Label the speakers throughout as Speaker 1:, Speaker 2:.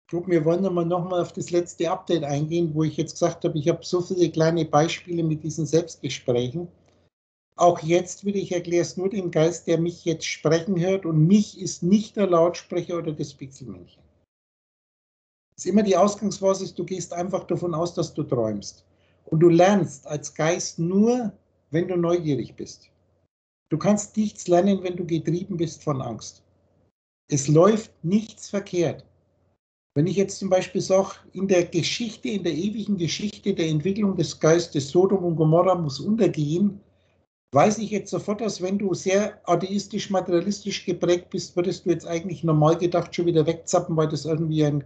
Speaker 1: Guck, wir wollen nochmal auf das letzte Update eingehen, wo ich jetzt gesagt habe, ich habe so viele kleine Beispiele mit diesen Selbstgesprächen. Auch jetzt will ich erkläre es nur dem Geist, der mich jetzt sprechen hört, und mich ist nicht der Lautsprecher oder das Pixelmännchen. Das ist immer die Ausgangsbasis, du gehst einfach davon aus, dass du träumst. Und du lernst als Geist nur, wenn du neugierig bist. Du kannst nichts lernen, wenn du getrieben bist von Angst. Es läuft nichts verkehrt. Wenn ich jetzt zum Beispiel sage, in der Geschichte, in der ewigen Geschichte der Entwicklung des Geistes, Sodom und Gomorra muss untergehen, weiß ich jetzt sofort, dass wenn du sehr atheistisch, materialistisch geprägt bist, würdest du jetzt eigentlich normal gedacht schon wieder wegzappen, weil das irgendwie ein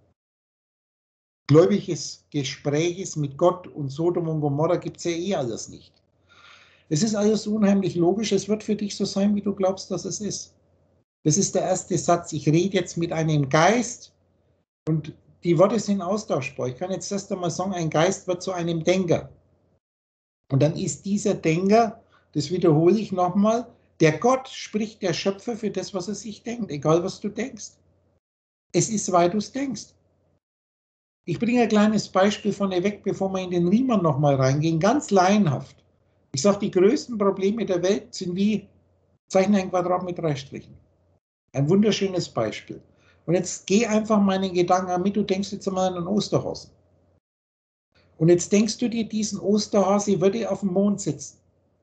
Speaker 1: gläubiges Gespräch ist mit Gott, und Sodom und Gomorra gibt es ja eh alles nicht. Es ist alles unheimlich logisch, es wird für dich so sein, wie du glaubst, dass es ist. Das ist der erste Satz. Ich rede jetzt mit einem Geist, und die Worte sind austauschbar. Ich kann jetzt erst einmal sagen, ein Geist wird zu einem Denker. Und dann ist dieser Denker, das wiederhole ich nochmal, der Gott, spricht der Schöpfer für das, was er sich denkt, egal was du denkst. Es ist, weil du es denkst. Ich bringe ein kleines Beispiel von weg, bevor wir in den Riemann nochmal reingehen, ganz laienhaft. Ich sage, die größten Probleme der Welt sind wie, zeichne ein Quadrat mit 3 Strichen. Ein wunderschönes Beispiel. Und jetzt geh einfach meinen Gedanken an mit, du denkst jetzt einmal an einen Osterhasen. Und jetzt denkst du dir, diesen Osterhase würde auf dem Mond sitzen.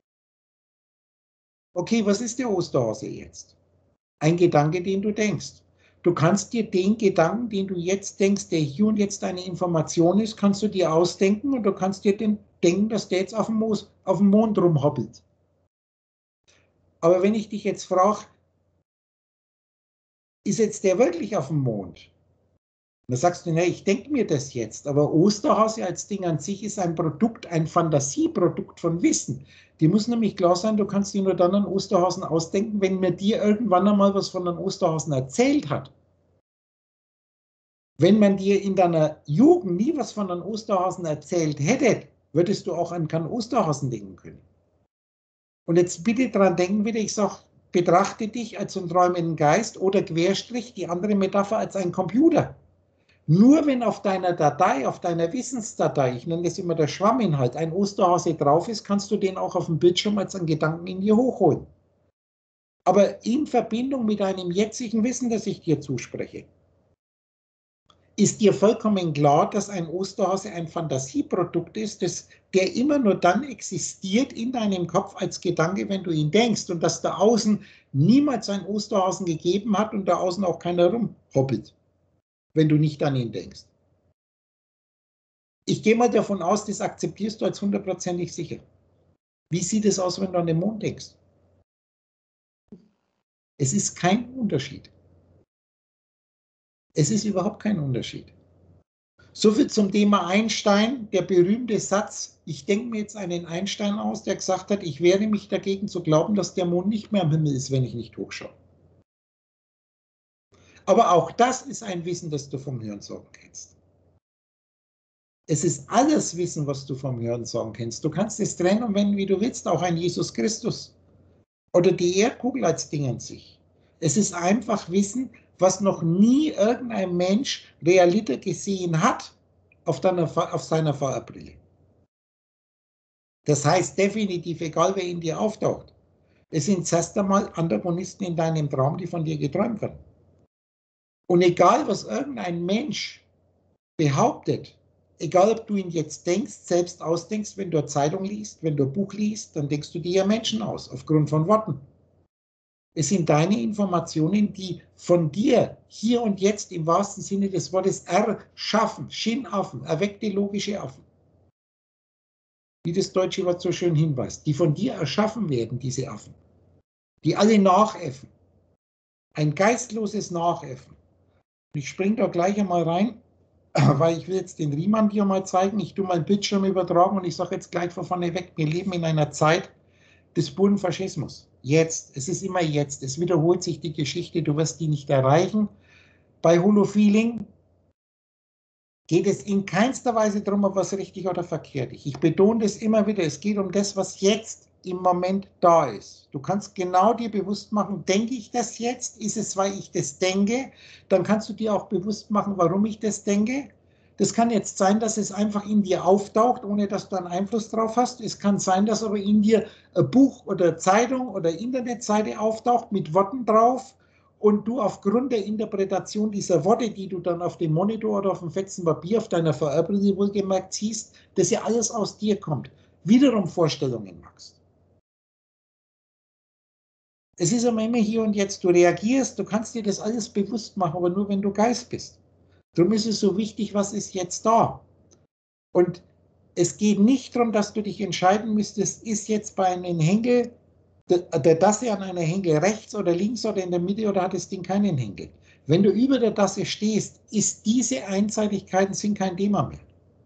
Speaker 1: Okay, was ist der Osterhase jetzt? Ein Gedanke, den du denkst. Du kannst dir den Gedanken, den du jetzt denkst, der hier und jetzt eine Information ist, kannst du dir ausdenken, und du kannst dir denken, dass der jetzt auf dem Mond rumhoppelt. Aber wenn ich dich jetzt frage, ist jetzt der wirklich auf dem Mond? Dann sagst du, ne, ich denke mir das jetzt, aber Osterhase als Ding an sich ist ein Produkt, ein Fantasieprodukt von Wissen. Die muss nämlich klar sein, du kannst dir nur dann einen Osterhasen ausdenken, wenn mir dir irgendwann einmal was von einem Osterhasen erzählt hat. Wenn man dir in deiner Jugend nie was von einem Osterhasen erzählt hätte, würdest du auch an keinen Osterhasen denken können. Und jetzt bitte dran denken, wieder, ich sage, betrachte dich als einen träumenden Geist oder Querstrich, die andere Metapher, als einen Computer. Nur wenn auf deiner Datei, auf deiner Wissensdatei, ich nenne das immer der Schwamminhalt, ein Osterhase drauf ist, kannst du den auch auf dem Bildschirm als einen Gedanken in dir hochholen. Aber in Verbindung mit einem jetzigen Wissen, das ich dir zuspreche, ist dir vollkommen klar, dass ein Osterhase ein Fantasieprodukt ist, der immer nur dann existiert in deinem Kopf als Gedanke, wenn du ihn denkst, und dass da außen niemals einen Osterhasen gegeben hat und da außen auch keiner rumhoppelt, wenn du nicht an ihn denkst. Ich gehe mal davon aus, das akzeptierst du als 100%ig sicher. Wie sieht es aus, wenn du an den Mond denkst? Es ist kein Unterschied. Es ist überhaupt kein Unterschied. Soviel zum Thema Einstein, der berühmte Satz, ich denke mir jetzt einen Einstein aus, der gesagt hat, ich wehre mich dagegen zu glauben, dass der Mond nicht mehr am Himmel ist, wenn ich nicht hochschaue. Aber auch das ist ein Wissen, das du vom Hörensagen kennst. Es ist alles Wissen, was du vom Hörensagen kennst. Du kannst es trennen und wenden, wie du willst, auch ein Jesus Christus oder die Erdkugel als Ding an sich. Es ist einfach Wissen, was noch nie irgendein Mensch realiter gesehen hat auf seiner VR-Brille. Das heißt definitiv, egal wer in dir auftaucht, es sind zuerst einmal Antagonisten in deinem Traum, die von dir geträumt werden. Und egal, was irgendein Mensch behauptet, egal, ob du ihn jetzt denkst, selbst ausdenkst, wenn du eine Zeitung liest, wenn du ein Buch liest, dann denkst du dir ja Menschen aus, aufgrund von Worten. Es sind deine Informationen, die von dir hier und jetzt im wahrsten Sinne des Wortes erschaffen, Schinaffen, erweckte logische Affen, wie das deutsche Wort so schön hinweist, die von dir erschaffen werden, diese Affen, die alle nachäffen. Ein geistloses Nachäffen. Ich springe da gleich einmal rein, weil ich will jetzt den Riemann dir mal zeigen. Ich tue meinen Bildschirm übertragen und ich sage jetzt gleich von vorne weg, wir leben in einer Zeit des puren Faschismus. Jetzt, es ist immer jetzt, es wiederholt sich die Geschichte, du wirst die nicht erreichen. Bei Holofeeling geht es in keinster Weise darum, ob was richtig oder verkehrt ist. Ich betone das immer wieder, es geht um das, was jetzt im Moment da ist. Du kannst genau dir bewusst machen, denke ich das jetzt? Ist es, weil ich das denke? Dann kannst du dir auch bewusst machen, warum ich das denke. Das kann jetzt sein, dass es einfach in dir auftaucht, ohne dass du einen Einfluss drauf hast. Es kann sein, dass aber in dir ein Buch oder Zeitung oder Internetseite auftaucht mit Worten drauf und du aufgrund der Interpretation dieser Worte, die du dann auf dem Monitor oder auf dem fetzen Papier auf deiner VR-Brille wohlgemerkt siehst, dass ja alles aus dir kommt, wiederum Vorstellungen machst. Es ist aber immer hier und jetzt, du reagierst, du kannst dir das alles bewusst machen, aber nur wenn du Geist bist. Darum ist es so wichtig, was ist jetzt da? Und es geht nicht darum, dass du dich entscheiden müsstest, ist jetzt bei einem Henkel der Tasse an einer Henkel rechts oder links oder in der Mitte oder hat das Ding keinen Henkel? Wenn du über der Tasse stehst, ist diese Einseitigkeiten sind kein Thema mehr.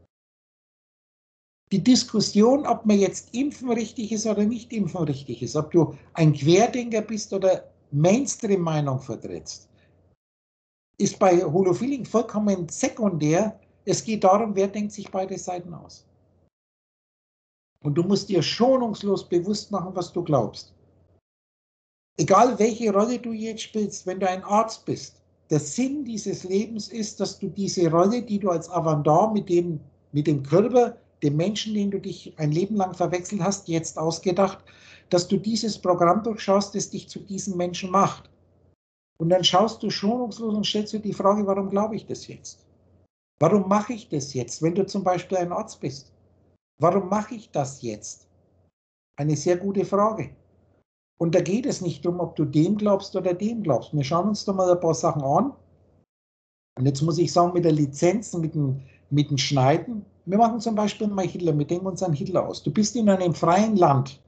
Speaker 1: Die Diskussion, ob man jetzt impfen richtig ist oder nicht impfen richtig ist, ob du ein Querdenker bist oder Mainstream-Meinung vertrittst, ist bei Holofeeling vollkommen sekundär. Es geht darum, wer denkt sich beide Seiten aus. Und du musst dir schonungslos bewusst machen, was du glaubst. Egal welche Rolle du jetzt spielst, wenn du ein Arzt bist, der Sinn dieses Lebens ist, dass du diese Rolle, die du als Avantgar mit dem Körper, dem Menschen, den du dich ein Leben lang verwechselt hast, jetzt ausgedacht, dass du dieses Programm durchschaust, das dich zu diesem Menschen macht. Und dann schaust du schonungslos und stellst dir die Frage, warum glaube ich das jetzt? Warum mache ich das jetzt, wenn du zum Beispiel ein Arzt bist? Warum mache ich das jetzt? Eine sehr gute Frage. Und da geht es nicht darum, ob du dem glaubst oder dem glaubst. Wir schauen uns da mal ein paar Sachen an. Und jetzt muss ich sagen, mit der Lizenz, mit dem Schneiden. Wir machen zum Beispiel mal Hitler, wir denken uns an Hitler aus. Du bist in einem freien Land.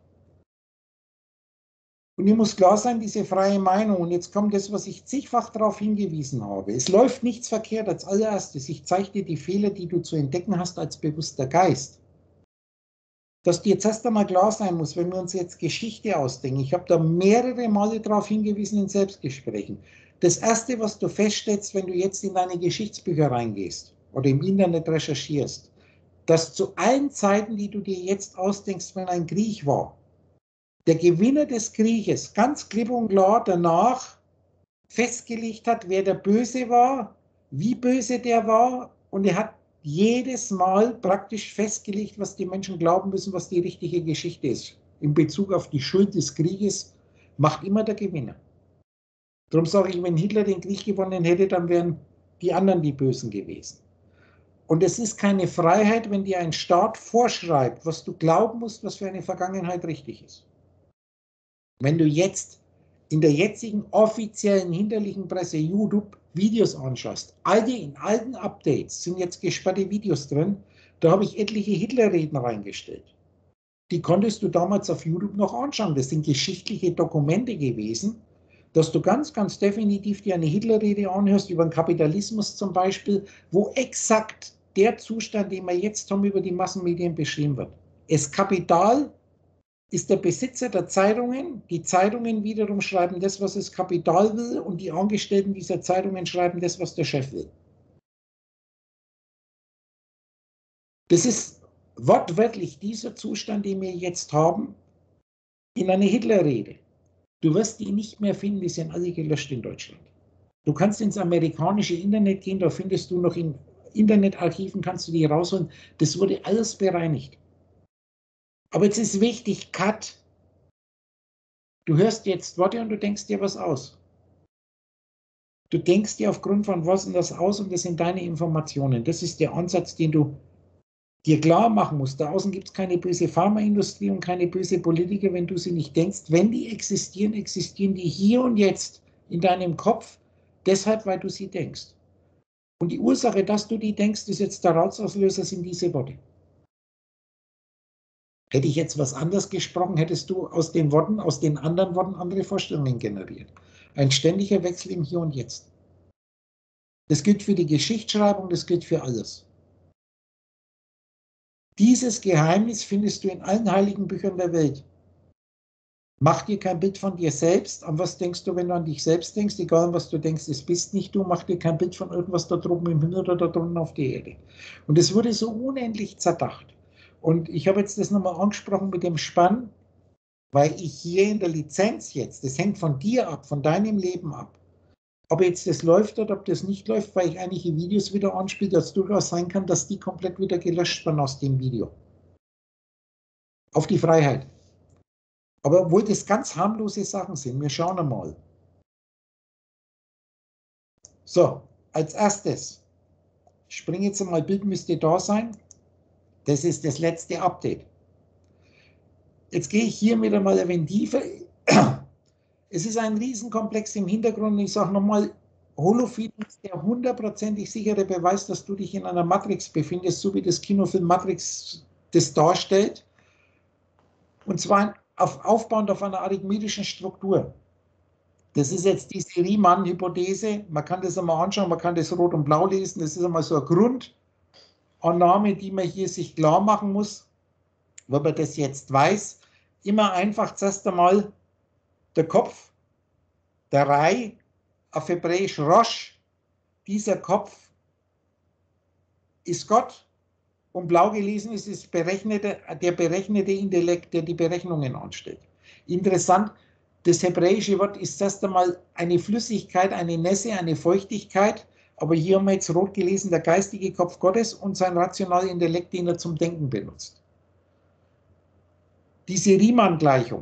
Speaker 1: Und dir muss klar sein, diese freie Meinung, und jetzt kommt das, was ich zigfach darauf hingewiesen habe. Es läuft nichts verkehrt als allererstes. Ich zeige dir die Fehler, die du zu entdecken hast als bewusster Geist. Dass dir jetzt erst einmal klar sein muss, wenn wir uns jetzt Geschichte ausdenken. Ich habe da mehrere Male darauf hingewiesen in Selbstgesprächen. Das Erste, was du feststellst, wenn du jetzt in deine Geschichtsbücher reingehst oder im Internet recherchierst, dass zu allen Zeiten, die du dir jetzt ausdenkst, wenn ein Krieg war, der Gewinner des Krieges ganz klipp und klar danach festgelegt hat, wer der Böse war, wie böse der war, und er hat jedes Mal praktisch festgelegt, was die Menschen glauben müssen, was die richtige Geschichte ist. In Bezug auf die Schuld des Krieges macht immer der Gewinner. Darum sage ich, wenn Hitler den Krieg gewonnen hätte, dann wären die anderen die Bösen gewesen. Und es ist keine Freiheit, wenn dir ein Staat vorschreibt, was du glauben musst, was für eine Vergangenheit richtig ist. Wenn du jetzt in der jetzigen offiziellen hinterlichen Presse YouTube Videos anschaust, in alten Updates sind jetzt gesperrte Videos drin, da habe ich etliche Hitlerreden reingestellt. Die konntest du damals auf YouTube noch anschauen. Das sind geschichtliche Dokumente gewesen, dass du ganz, ganz definitiv dir eine Hitlerrede anhörst über den Kapitalismus zum Beispiel, wo exakt der Zustand, den wir jetzt haben, über die Massenmedien beschrieben wird. Das Kapital ist der Besitzer der Zeitungen. Die Zeitungen wiederum schreiben das, was das Kapital will, und die Angestellten dieser Zeitungen schreiben das, was der Chef will. Das ist wortwörtlich dieser Zustand, den wir jetzt haben, in einer Hitlerrede. Du wirst die nicht mehr finden, die sind alle gelöscht in Deutschland. Du kannst ins amerikanische Internet gehen, da findest du noch in Internetarchiven, kannst du die rausholen. Das wurde alles bereinigt. Aber jetzt ist wichtig, Cut. Du hörst jetzt Worte und du denkst dir was aus. Du denkst dir aufgrund von was das aus, und das sind deine Informationen. Das ist der Ansatz, den du dir klar machen musst. Da außen gibt es keine böse Pharmaindustrie und keine böse Politiker, wenn du sie nicht denkst. Wenn die existieren, existieren die hier und jetzt in deinem Kopf, deshalb, weil du sie denkst. Und die Ursache, dass du die denkst, ist jetzt der Ratsauslöser, sind diese Worte. Hätte ich jetzt was anderes gesprochen, hättest du aus den Worten, aus den anderen Worten andere Vorstellungen generiert. Ein ständiger Wechsel im Hier und Jetzt. Das gilt für die Geschichtsschreibung, das gilt für alles. Dieses Geheimnis findest du in allen heiligen Büchern der Welt. Mach dir kein Bild von dir selbst. An was denkst du, wenn du an dich selbst denkst? Egal, was du denkst, es bist nicht du. Mach dir kein Bild von irgendwas da drüben im Himmel oder da drunten auf der Erde. Und es wurde so unendlich zerdacht. Und ich habe jetzt das nochmal angesprochen mit dem Spann. weil ich hier in der Lizenz jetzt, das hängt von dir ab, von deinem Leben ab, ob jetzt das läuft oder ob das nicht läuft, weil ich einige Videos wieder anspiele, dass es durchaus sein kann, dass die komplett wieder gelöscht werden aus dem Video. Auf die Freiheit. Aber obwohl das ganz harmlose Sachen sind, wir schauen einmal. So, als erstes, ich springe jetzt einmal, Bild müsste da sein. Das ist das letzte Update. Jetzt gehe ich hier wieder mal ein wenig tiefer. Es ist ein Riesenkomplex im Hintergrund. Ich sage nochmal, Holofeed ist der hundertprozentig sichere Beweis, dass du dich in einer Matrix befindest, so wie das Kinofilm Matrix das darstellt. Und zwar aufbauend auf einer arithmetischen Struktur. Das ist jetzt die Riemann-Hypothese. Man kann das einmal anschauen, man kann das rot und blau lesen. Das ist einmal so eine Grundannahme, die man hier sich klar machen muss, wenn man das jetzt weiß. Immer einfach zuerst einmal der Kopf, der Rai, auf Hebräisch Rosh, dieser Kopf ist Gott und blau gelesen ist der berechnete Intellekt, der die Berechnungen anstellt. Interessant, das hebräische Wort ist erst einmal eine Flüssigkeit, eine Nässe, eine Feuchtigkeit, aber hier haben wir jetzt rot gelesen, der geistige Kopf Gottes und sein rationaler Intellekt, den er zum Denken benutzt. Diese Riemann-Gleichung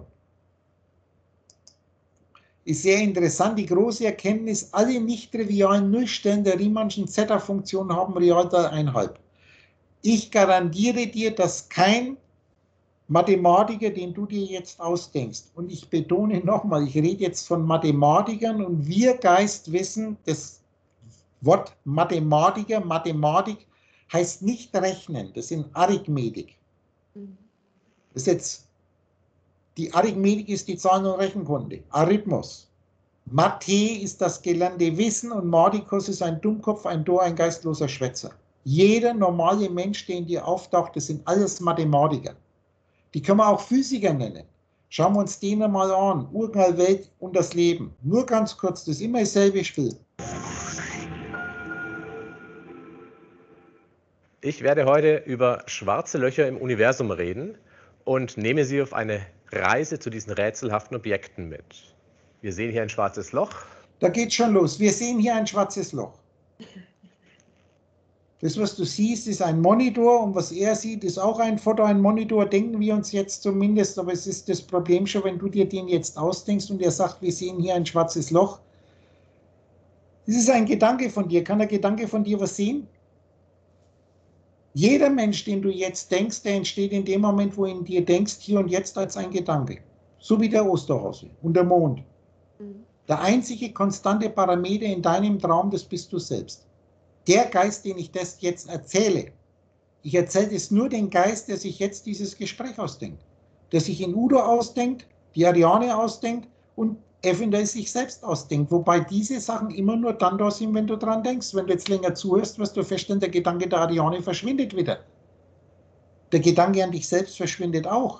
Speaker 1: ist sehr interessant. Die große Erkenntnis, alle nicht trivialen Nullstellen der Riemannschen Zeta-Funktion haben Realzahl 1,5. Ich garantiere dir, dass kein Mathematiker, den du dir jetzt ausdenkst, und ich betone nochmal, ich rede jetzt von Mathematikern und wir Geist wissen, das Wort Mathematiker, Mathematik heißt nicht rechnen, das sind Arithmetik. Das ist jetzt, die Arithmetik ist die Zahlen- und Rechenkunde, Arithmus. Mathe ist das gelernte Wissen und Mardikus ist ein Dummkopf, ein Tor, ein geistloser Schwätzer. Jeder normale Mensch, der in dir auftaucht, das sind alles Mathematiker. Die können wir auch Physiker nennen. Schauen wir uns den mal an. Urknall, Welt und das Leben. Nur ganz kurz, das ist immer dasselbe Spiel.
Speaker 2: Ich werde heute über schwarze Löcher im Universum reden und nehme Sie auf eine Reise zu diesen rätselhaften Objekten mit. Wir sehen hier ein schwarzes Loch.
Speaker 1: Da geht's schon los. Wir sehen hier ein schwarzes Loch. Das, was du siehst, ist ein Monitor und was er sieht, ist auch ein Foto, ein Monitor, denken wir uns jetzt zumindest, aber es ist das Problem schon, wenn du dir den jetzt ausdenkst und er sagt, wir sehen hier ein schwarzes Loch. Das ist ein Gedanke von dir. Kann der Gedanke von dir was sehen? Jeder Mensch, den du jetzt denkst, der entsteht in dem Moment, wo du in dir denkst, hier und jetzt als ein Gedanke. So wie der Osterhase und der Mond. Der einzige konstante Parameter in deinem Traum, das bist du selbst. Der Geist, den ich das jetzt erzähle, ich erzähle es nur den Geist, der sich jetzt dieses Gespräch ausdenkt. Der sich in Udo ausdenkt, die Ariane ausdenkt und eventuell sich selbst ausdenkt. Wobei diese Sachen immer nur dann da sind, wenn du dran denkst. Wenn du jetzt länger zuhörst, wirst du feststellen, der Gedanke der Ariane verschwindet wieder. Der Gedanke an dich selbst verschwindet auch.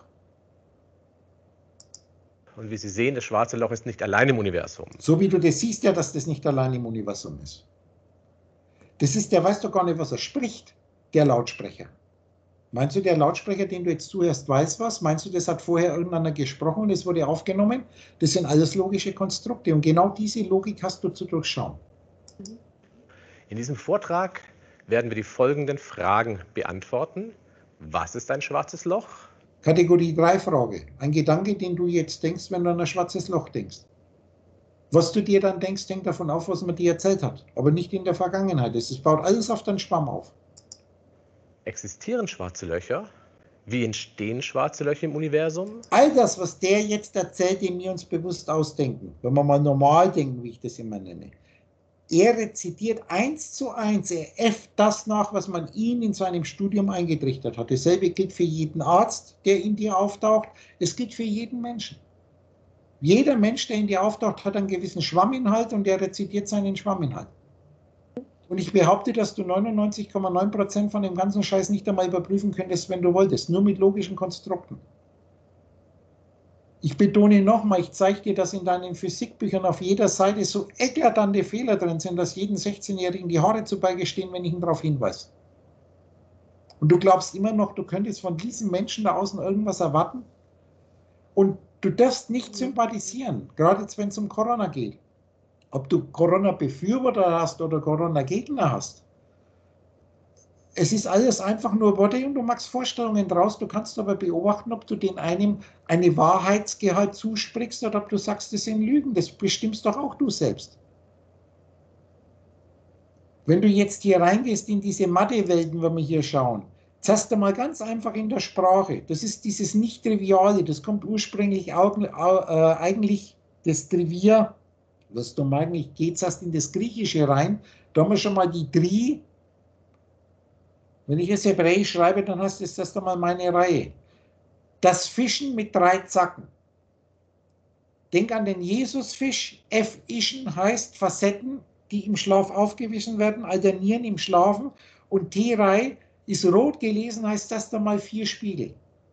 Speaker 2: Und wie Sie sehen, das schwarze Loch ist nicht allein im Universum.
Speaker 1: So wie du das siehst, ja, dass das nicht allein im Universum ist. Das ist, der weiß doch gar nicht, was er spricht, der Lautsprecher. Meinst du, der Lautsprecher, den du jetzt zuhörst, weiß was? Meinst du, das hat vorher irgendeiner gesprochen und es wurde aufgenommen? Das sind alles logische Konstrukte und genau diese Logik hast du zu durchschauen.
Speaker 2: In diesem Vortrag werden wir die folgenden Fragen beantworten. Was ist ein schwarzes Loch?
Speaker 1: Kategorie 3 Frage. Ein Gedanke, den du jetzt denkst, wenn du an ein schwarzes Loch denkst. Was du dir dann denkst, hängt davon auf, was man dir erzählt hat. Aber nicht in der Vergangenheit. Es baut alles auf deinen Schwamm auf.
Speaker 2: Existieren schwarze Löcher? Wie entstehen schwarze Löcher im Universum?
Speaker 1: All das, was der jetzt erzählt, den wir uns bewusst ausdenken, wenn wir mal normal denken, wie ich das immer nenne. Er rezitiert 1:1, er äfft das nach, was man ihm in seinem Studium eingetrichtert hat. Dasselbe gilt für jeden Arzt, der in dir auftaucht. Es gilt für jeden Menschen. Jeder Mensch, der in dir auftaucht, hat einen gewissen Schwamminhalt und der rezitiert seinen Schwamminhalt. Und ich behaupte, dass du 99,9% von dem ganzen Scheiß nicht einmal überprüfen könntest, wenn du wolltest, nur mit logischen Konstrukten. Ich betone nochmal, ich zeige dir, dass in deinen Physikbüchern auf jeder Seite so eklatante Fehler drin sind, dass jedem 16-Jährigen die Haare zu Berge stehen, wenn ich ihn darauf hinweise. Und du glaubst immer noch, du könntest von diesen Menschen da außen irgendwas erwarten? Und Du darfst nicht sympathisieren, gerade jetzt, wenn es um Corona geht. Ob du Corona-Befürworter hast oder Corona-Gegner hast. Es ist alles einfach nur Worte und du machst Vorstellungen draus. Du kannst aber beobachten, ob du den einem eine Wahrheitsgehalt zusprichst oder ob du sagst, das sind Lügen. Das bestimmst doch auch du selbst. Wenn du jetzt hier reingehst in diese Mathe-Welten, wenn wir hier schauen, zuerst einmal ganz einfach in der Sprache. Das ist dieses Nicht-Triviale. Das kommt ursprünglich eigentlich das Trivia, was du eigentlich geht, erst in das Griechische rein. Da haben wir schon mal die Tri. Wenn ich es Hebräisch schreibe, dann heißt es erst einmal meine Reihe. Das Fischen mit 3 Zacken. Denk an den Jesusfisch. F-Ischen heißt Facetten, die im Schlaf aufgewichen werden, alternieren im Schlafen. Und Terei ist rot gelesen, heißt erst einmal 4 Spiegel.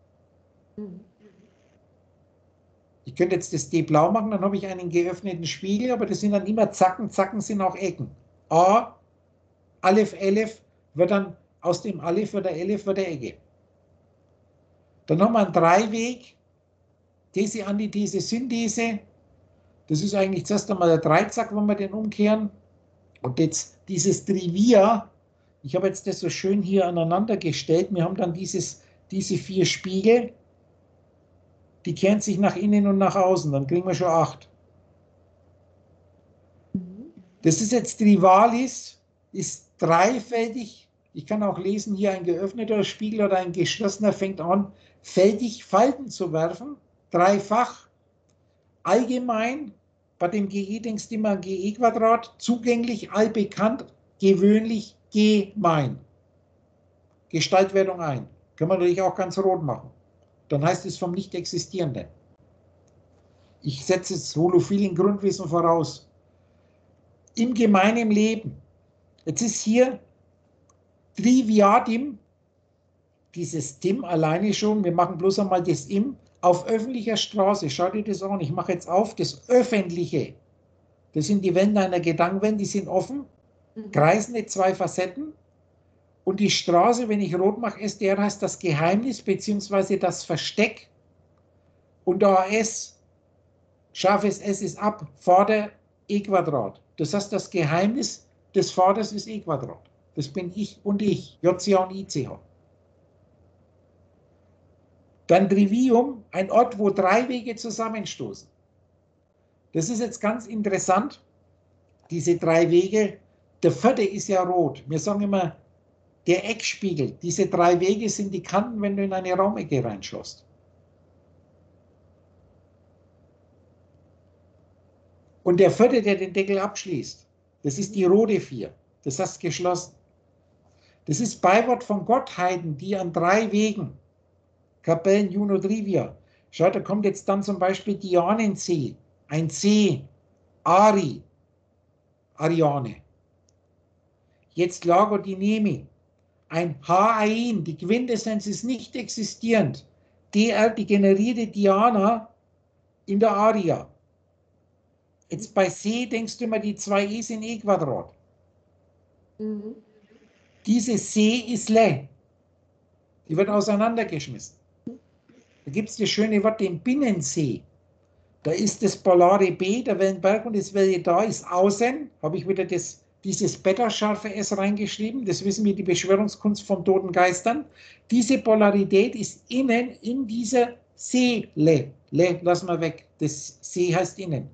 Speaker 1: Ich könnte jetzt das D blau machen, dann habe ich einen geöffneten Spiegel, aber das sind dann immer Zacken. Zacken sind auch Ecken. A, Aleph, Elef wird dann aus dem Aleph oder Elef wird der Ecke. Dann haben wir einen Dreiweg, These, Antithese, Synthese. Das ist eigentlich zuerst einmal der Dreizack, wenn wir den umkehren. Und jetzt dieses Trivia, ich habe jetzt das so schön hier aneinander gestellt. Wir haben dann diese 4 Spiegel, die kehren sich nach innen und nach außen. Dann kriegen wir schon 8. Das ist jetzt Trivalis, ist dreifältig. Ich kann auch lesen, hier ein geöffneter Spiegel oder ein geschlossener fängt an, fältig Falten zu werfen. Dreifach. Allgemein, bei dem GE denkst du immer an GE-Quadrat, zugänglich, allbekannt, gewöhnlich, gemein. Gestaltwertung ein. Kann man natürlich auch ganz rot machen. Dann heißt es vom Nicht-Existierenden. Ich setze das holophilen Grundwissen voraus. Im gemeinen Leben. Jetzt ist hier Triviatim, dieses Tim alleine schon, wir machen bloß einmal das Im, auf öffentlicher Straße, schau dir das an, ich mache jetzt auf, das Öffentliche, das sind die Wände einer Gedankenwelt, die sind offen, kreisende 2 Facetten und die Straße, wenn ich rot mache, SDR heißt das Geheimnis bzw. das Versteck und AS, scharfes S ist ab, Vater E-Quadrat. Das heißt, das Geheimnis des Vaters ist E-Quadrat. Das bin ich und ich, JCH und ICH. Dann Trivium, ein Ort, wo 3 Wege zusammenstoßen. Das ist jetzt ganz interessant, diese 3 Wege. Der 4. ist ja rot. Wir sagen immer, der Eckspiegel. Diese 3 Wege sind die Kanten, wenn du in eine Raumecke reinschaust. Und der 4., der den Deckel abschließt, das ist die rote 4. Das heißt geschlossen. Das ist Beiwort von Gottheiten, die an 3 Wegen, Kapellen, Juno, Trivia. Schau, da kommt jetzt dann zum Beispiel Dianensee, ein See, Ari, Ariane. Jetzt Lago di Nemi, ein Hain, die Quintessenz ist nicht existierend. DR, die generierte Diana in der Aria. Jetzt bei See denkst du immer, die 2 E sind E-Quadrat. Diese See ist Le. Die wird auseinandergeschmissen. Da gibt es das schöne Wort, den Binnensee. Da ist das polare B, der Wellenberg und das Welle da ist außen. Habe ich wieder dieses beta-scharfe S reingeschrieben. Das wissen wir, die Beschwörungskunst von toten Geistern. Diese Polarität ist innen in dieser Seele. Le lassen wir weg. Das See heißt innen.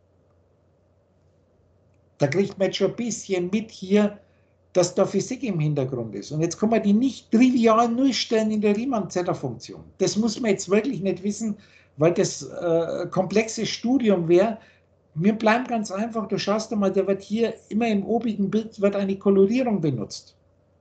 Speaker 1: Da kriegt man jetzt schon ein bisschen mit hier, dass da Physik im Hintergrund ist. Und jetzt kann man die nicht trivial Nullstellen in der Riemann-Zeta-Funktion. Das muss man jetzt wirklich nicht wissen, weil das komplexe Studium wäre. Wir bleiben ganz einfach, du schaust einmal, da wird hier immer im obigen Bild wird eine Kolorierung benutzt.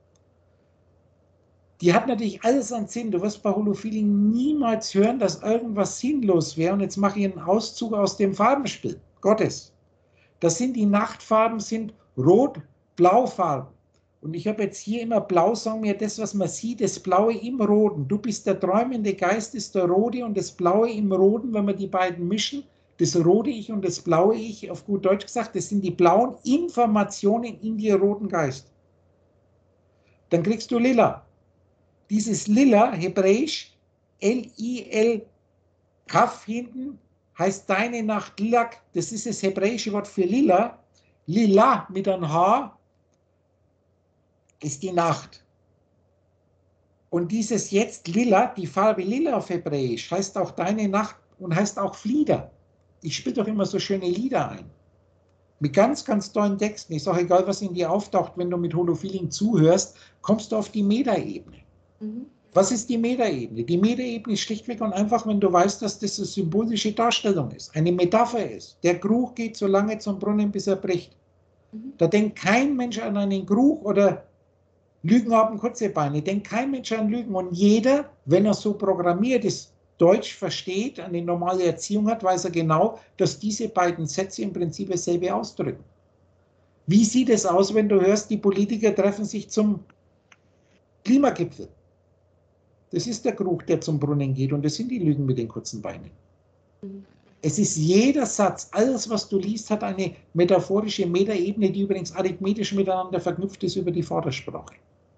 Speaker 1: Die hat natürlich alles an Sinn. Du wirst bei Holophilen niemals hören, dass irgendwas sinnlos wäre. Und jetzt mache ich einen Auszug aus dem Farbenspiel Gottes. Das sind die Nachtfarben, sind Rot, Blaufarben. Und ich habe jetzt hier immer Blau, sagen wir das, was man sieht, das Blaue im Roten. Du bist der träumende Geist, ist der Rote und das Blaue im Roten, wenn wir die beiden mischen, das rote Ich und das blaue Ich, auf gut Deutsch gesagt, das sind die blauen Informationen in dir roten Geist. Dann kriegst du Lila. Dieses Lila, hebräisch, L-I-L-K, Kaf hinten heißt deine Nacht lila, das ist das hebräische Wort für lila. Lila mit einem H ist die Nacht. Und dieses jetzt lila, die Farbe lila auf Hebräisch, heißt auch deine Nacht und heißt auch Flieder. Ich spiele doch immer so schöne Lieder ein. Mit ganz, ganz tollen Texten. Ist auch egal, was in dir auftaucht, wenn du mit Holofeeling zuhörst, kommst du auf die Metaebene. Mhm. Was ist die Metaebene? Die Metaebene ist schlichtweg und einfach, wenn du weißt, dass das eine symbolische Darstellung ist, eine Metapher ist. Der Krug geht so lange zum Brunnen, bis er bricht. Mhm. Da denkt kein Mensch an einen Krug oder Lügen haben kurze Beine. Denkt kein Mensch an Lügen. Und jeder, wenn er so programmiert ist, Deutsch versteht, eine normale Erziehung hat, weiß er genau, dass diese beiden Sätze im Prinzip dasselbe ausdrücken. Wie sieht es aus, wenn du hörst, die Politiker treffen sich zum Klimagipfel? Das ist der Krug, der zum Brunnen geht, und das sind die Lügen mit den kurzen Beinen. Es ist jeder Satz, alles, was du liest, hat eine metaphorische Metaebene, die übrigens arithmetisch miteinander verknüpft ist über die Vordersprache.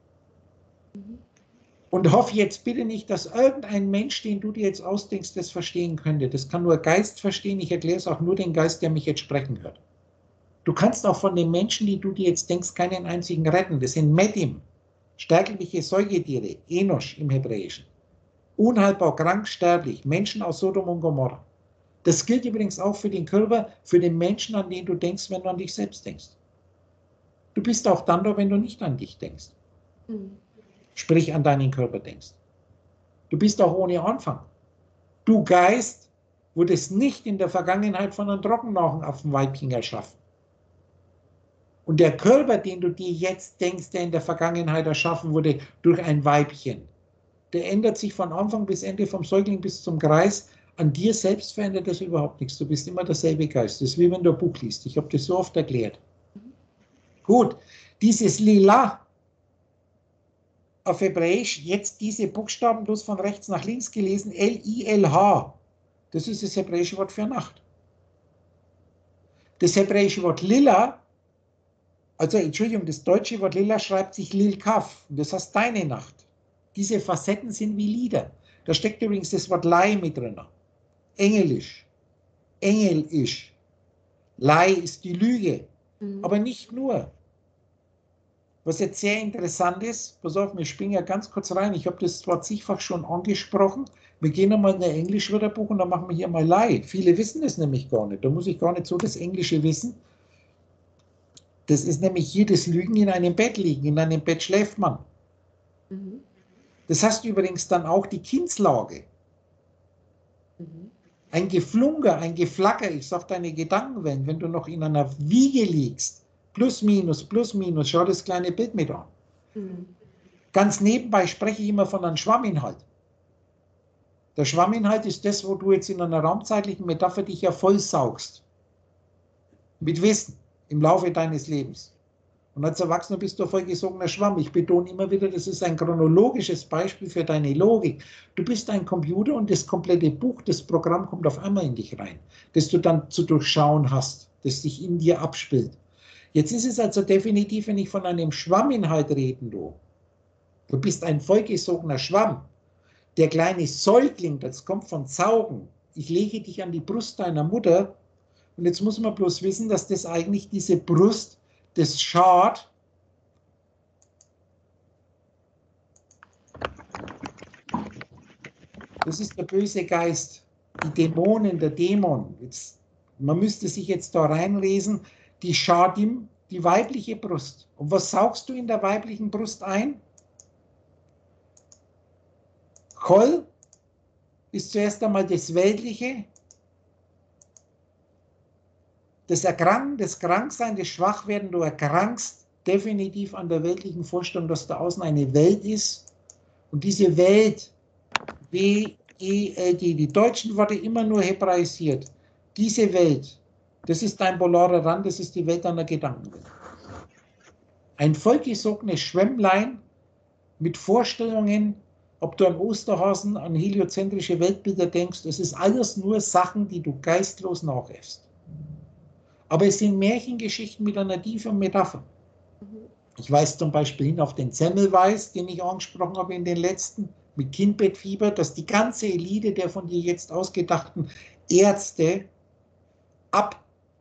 Speaker 1: Und hoffe jetzt bitte nicht, dass irgendein Mensch, den du dir jetzt ausdenkst, das verstehen könnte. Das kann nur Geist verstehen. Ich erkläre es auch nur den Geist, der mich jetzt sprechen hört. Du kannst auch von den Menschen, die du dir jetzt denkst, keinen einzigen retten. Das sind Medim, sterbliche Säugetiere, Enosch im Hebräischen. Unheilbar, krank, sterblich, Menschen aus Sodom und Gomorra. Das gilt übrigens auch für den Körper, für den Menschen, an den du denkst, wenn du an dich selbst denkst. Du bist auch dann da, wenn du nicht an dich denkst. Sprich, an deinen Körper denkst. Du bist auch ohne Anfang. Du Geist wurdest nicht in der Vergangenheit von einem Trockennachenaffenweibchen erschaffen. Und der Körper, den du dir jetzt denkst, der in der Vergangenheit erschaffen wurde durch ein Weibchen, der ändert sich von Anfang bis Ende, vom Säugling bis zum Kreis. An dir selbst verändert das überhaupt nichts. Du bist immer derselbe Geist. Das ist wie wenn du ein Buch liest. Ich habe das so oft erklärt. Gut, dieses Lila auf Hebräisch, jetzt diese Buchstaben bloß von rechts nach links gelesen, L-I-L-H. Das ist das hebräische Wort für Nacht. Das hebräische Wort Lila, also Entschuldigung, das deutsche Wort Lila schreibt sich Lil-Kaf. Das heißt deine Nacht. Diese Facetten sind wie Lieder. Da steckt übrigens das Wort Lei mit drin. Engelisch, Engelisch. Lei ist die Lüge, aber nicht nur. Was jetzt sehr interessant ist, pass auf, wir springen ja ganz kurz rein, ich habe das zwar zigfach schon angesprochen, wir gehen einmal in ein Englischwörterbuch und dann machen wir hier mal Lei. Viele wissen das nämlich gar nicht, da muss ich gar nicht so das Englische wissen. Das ist nämlich hier das Lügen in einem Bett liegen, in einem Bett schläft man. Das heißt übrigens dann auch die Kindslage. Ein Geflunker, ein Geflacker, ich sage deine Gedankenwellen, wenn du noch in einer Wiege liegst, plus, minus, schau das kleine Bild mit an. Ganz nebenbei spreche ich immer von einem Schwamminhalt. Der Schwamminhalt ist das, wo du jetzt in einer raumzeitlichen Metapher dich ja vollsaugst. Mit Wissen im Laufe deines Lebens. Und als Erwachsener bist du ein vollgesogener Schwamm. Ich betone immer wieder, das ist ein chronologisches Beispiel für deine Logik. Du bist ein Computer und das komplette Buch, das Programm kommt auf einmal in dich rein, das du dann zu durchschauen hast, das sich in dir abspielt. Jetzt ist es also definitiv, wenn ich von einem Schwamminhalt reden, du bist ein vollgesogener Schwamm. Der kleine Säugling, das kommt von Saugen. Ich lege dich an die Brust deiner Mutter und jetzt muss man bloß wissen, dass das eigentlich diese Brust, das Schad, das ist der böse Geist, die Dämonen, der Dämon. Jetzt, man müsste sich jetzt da reinlesen, die Schadim, die weibliche Brust. Und was saugst du in der weiblichen Brust ein? Kol ist zuerst einmal das Weltliche, das Erkranken, das Kranksein, das Schwachwerden. Du erkrankst definitiv an der weltlichen Vorstellung, dass da außen eine Welt ist. Und diese Welt, W-E-L-D, die deutschen Worte immer nur hebraisiert. Diese Welt, das ist dein polarer Rand, das ist die Welt deiner Gedankenwelt. Ein vollgesogenes Schwämmlein mit Vorstellungen, ob du an Osterhasen, an heliozentrische Weltbilder denkst, das ist alles nur Sachen, die du geistlos nachäffst. Aber es sind Märchengeschichten mit einer tiefen Metapher. Ich weise zum Beispiel hin auf den Semmelweis, den ich angesprochen habe in den letzten mit Kindbettfieber, dass die ganze Elite der von dir jetzt ausgedachten Ärzte ab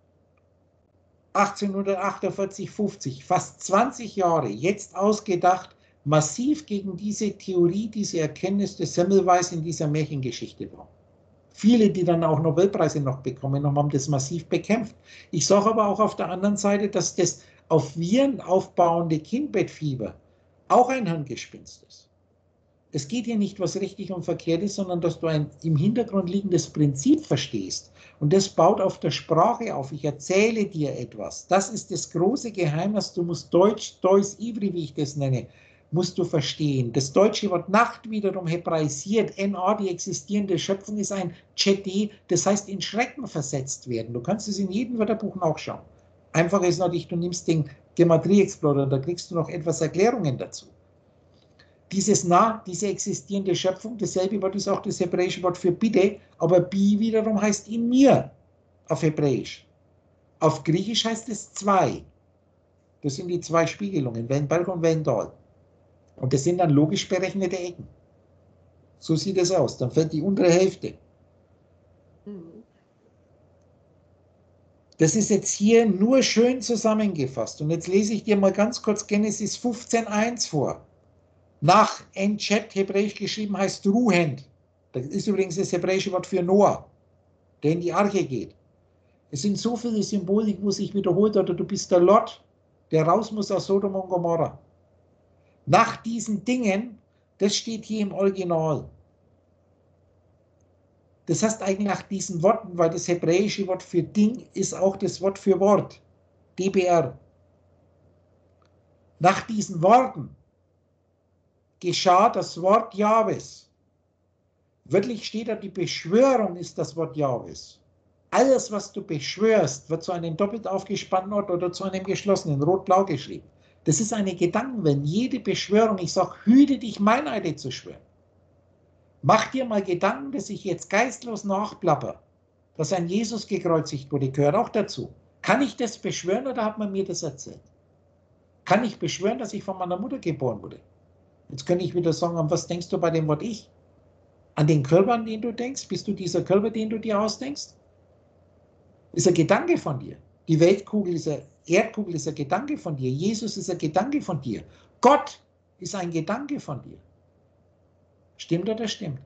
Speaker 1: 1848, 50, fast 20 Jahre jetzt ausgedacht, massiv gegen diese Theorie, diese Erkenntnis des Semmelweis in dieser Märchengeschichte war. Viele, die dann auch Nobelpreise noch bekommen haben, haben das massiv bekämpft. Ich sage aber auch auf der anderen Seite, dass das auf Viren aufbauende Kindbettfieber auch ein Hirngespinst ist. Es geht hier nicht, was richtig und verkehrt ist, sondern dass du ein im Hintergrund liegendes Prinzip verstehst. Und das baut auf der Sprache auf. Ich erzähle dir etwas. Das ist das große Geheimnis. Du musst Deutsch, Deus Ivri, wie ich das nenne, musst du verstehen. Das deutsche Wort Nacht wiederum hebraisiert, NA, die existierende Schöpfung, ist ein Chedi, das heißt in Schrecken versetzt werden. Du kannst es in jedem Wörterbuch nachschauen. Einfach ist natürlich, du nimmst den Gematrie Explorer, da kriegst du noch etwas Erklärungen dazu. Dieses Na, diese existierende Schöpfung, dasselbe Wort ist auch das hebräische Wort für Bitte, aber Bi wiederum heißt in mir auf Hebräisch. Auf Griechisch heißt es zwei. Das sind die zwei Spiegelungen, Wellenberg und Wellendal. Und das sind dann logisch berechnete Ecken. So sieht es aus. Dann fällt die untere Hälfte. Das ist jetzt hier nur schön zusammengefasst. Und jetzt lese ich dir mal ganz kurz Genesis 15,1 vor. Nach Enchet, hebräisch geschrieben, heißt Ruhend. Das ist übrigens das hebräische Wort für Noah, der in die Arche geht. Es sind so viele Symbolik, wo sich wiederholt, oder du bist der Lot, der raus muss aus Sodom und Gomorra. Nach diesen Dingen, das steht hier im Original. Das heißt eigentlich nach diesen Worten, weil das hebräische Wort für Ding ist auch das Wort für Wort, DBR. Nach diesen Worten geschah das Wort Jahwes. Wörtlich steht da, die Beschwörung ist das Wort Jahwes. Alles, was du beschwörst, wird zu einem doppelt aufgespannten Ort oder zu einem geschlossenen, rot-blau geschrieben. Das ist eine Gedankenwelt. Jede Beschwörung, ich sage, hüte dich, Meineide zu schwören. Mach dir mal Gedanken, dass ich jetzt geistlos nachplapper, dass ein Jesus gekreuzigt wurde, gehört auch dazu. Kann ich das beschwören oder hat man mir das erzählt? Kann ich beschwören, dass ich von meiner Mutter geboren wurde? Jetzt könnte ich wieder sagen, an was denkst du bei dem Wort Ich? An den Körper, an den du denkst? Bist du dieser Körper, den du dir ausdenkst? Ist ein Gedanke von dir. Die Weltkugel ist Erdkugel ist ein Gedanke von dir. Jesus ist ein Gedanke von dir. Gott ist ein Gedanke von dir. Stimmt oder stimmt?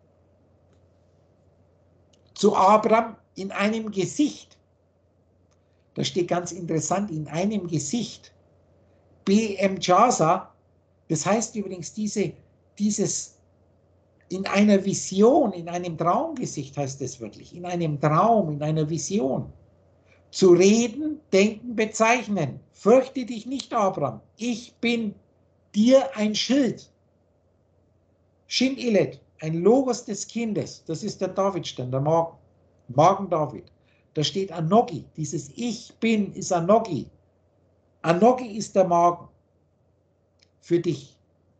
Speaker 1: Zu Abraham in einem Gesicht. Da steht ganz interessant, in einem Gesicht. BM Jasa, das heißt übrigens dieses in einer Vision, in einem Traumgesicht heißt es wirklich, in einem Traum, in einer Vision. Zu reden, denken, bezeichnen. Fürchte dich nicht, Abraham. Ich bin dir ein Schild. Shin Ilet, ein Logos des Kindes. Das ist der Davidstern, der Magen. Magen David. Da steht Anogi. Dieses Ich bin ist Anogi. Anogi ist der Magen. Für dich.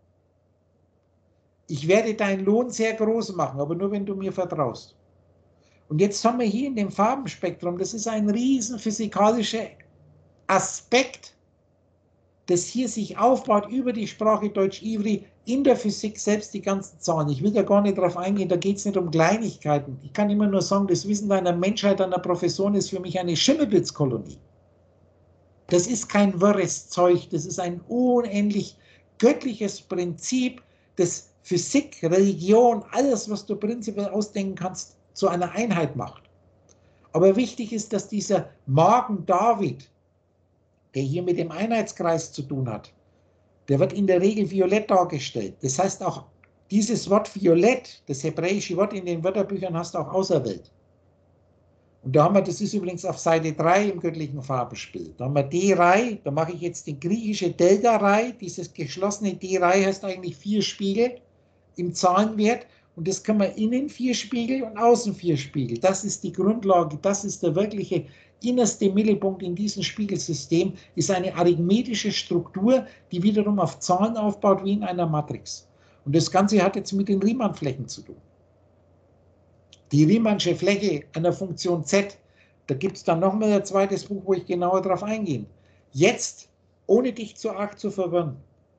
Speaker 1: Ich werde deinen Lohn sehr groß machen, aber nur wenn du mir vertraust. Und jetzt haben wir hier in dem Farbenspektrum, das ist ein riesen physikalischer Aspekt, das hier sich aufbaut über die Sprache Deutsch-Ivri, in der Physik selbst die ganzen Zahlen. Ich will da gar nicht drauf eingehen, da geht es nicht um Kleinigkeiten. Ich kann immer nur sagen, das Wissen einer Menschheit, einer Professoren ist für mich eine Schimmelblitzkolonie. Das ist kein wirres Zeug, das ist ein unendlich göttliches Prinzip, das Physik, Religion, alles, was du prinzipiell ausdenken kannst, zu einer Einheit macht. Aber wichtig ist, dass dieser Magen David, der hier mit dem Einheitskreis zu tun hat, der wird in der Regel violett dargestellt. Das heißt auch, dieses Wort violett, das hebräische Wort in den Wörterbüchern hast du auch auserwählt. Und da haben wir, das ist übrigens auf Seite 3 im göttlichen Farbenspiel. Da haben wir D-Rei, da mache ich jetzt die griechische Delta-Rei. Dieses geschlossene D-Rei heißt eigentlich 4 Spiegel im Zahlenwert. Und das kann man innen 4 Spiegel und außen 4 Spiegel. Das ist die Grundlage, das ist der wirkliche innerste Mittelpunkt in diesem Spiegelsystem, ist eine arithmetische Struktur, die wiederum auf Zahlen aufbaut wie in einer Matrix. Und das Ganze hat jetzt mit den Riemann-Flächen zu tun. Die Riemannsche Fläche einer Funktion z, da gibt es dann nochmal ein zweites Buch, wo ich genauer darauf eingehe. Jetzt, ohne dich zu arg zu verwirren,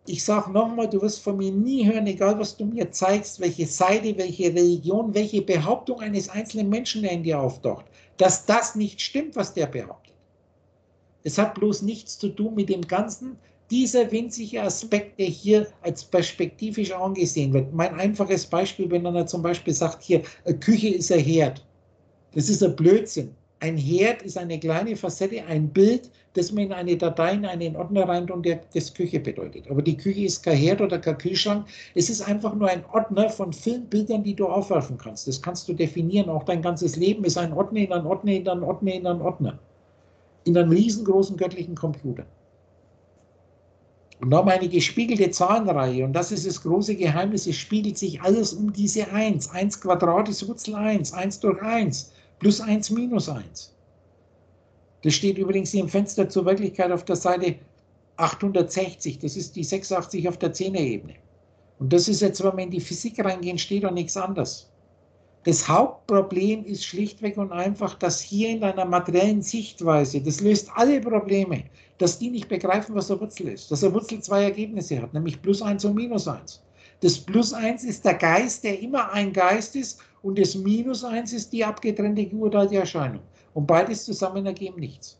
Speaker 1: Ich sage nochmal, du wirst von mir nie hören, egal was du mir zeigst, welche Seite, welche Religion, welche Behauptung eines einzelnen Menschen, der in dir auftaucht, dass das nicht stimmt, was der behauptet. Es hat bloß nichts zu tun mit dem Ganzen, dieser winzige Aspekt, der hier als perspektivisch angesehen wird. Mein einfaches Beispiel, wenn einer zum Beispiel sagt, hier, eine Küche ist ein Herd. Das ist ein Blödsinn. Ein Herd ist eine kleine Facette, ein Bild, das man in eine Datei, in einen Ordner reintut, der das Küche bedeutet. Aber die Küche ist kein Herd oder kein Kühlschrank. Es ist einfach nur ein Ordner von Filmbildern, die du aufwerfen kannst. Das kannst du definieren. Auch dein ganzes Leben ist ein Ordner in einen Ordner, in einen Ordner, in einen Ordner. In einem riesengroßen göttlichen Computer. Und da haben wir eine gespiegelte Zahlenreihe. Und das ist das große Geheimnis. Es spiegelt sich alles um diese 1. 1 Quadrat ist Wurzel 1. 1 durch 1. Plus 1 minus 1. Das steht übrigens hier im Fenster zur Wirklichkeit auf der Seite 860. Das ist die 86 auf der 10er-Ebene. Und das ist jetzt, wenn wir in die Physik reingehen, steht da nichts anderes. Das Hauptproblem ist schlichtweg und einfach, dass hier in deiner materiellen Sichtweise, das löst alle Probleme, dass die nicht begreifen, was eine Wurzel ist. Dass eine Wurzel zwei Ergebnisse hat, nämlich plus 1 und minus 1. Das plus 1 ist der Geist, der immer ein Geist ist, und das minus 1 ist die abgetrennte geurteilte Erscheinung. Und beides zusammen ergeben nichts.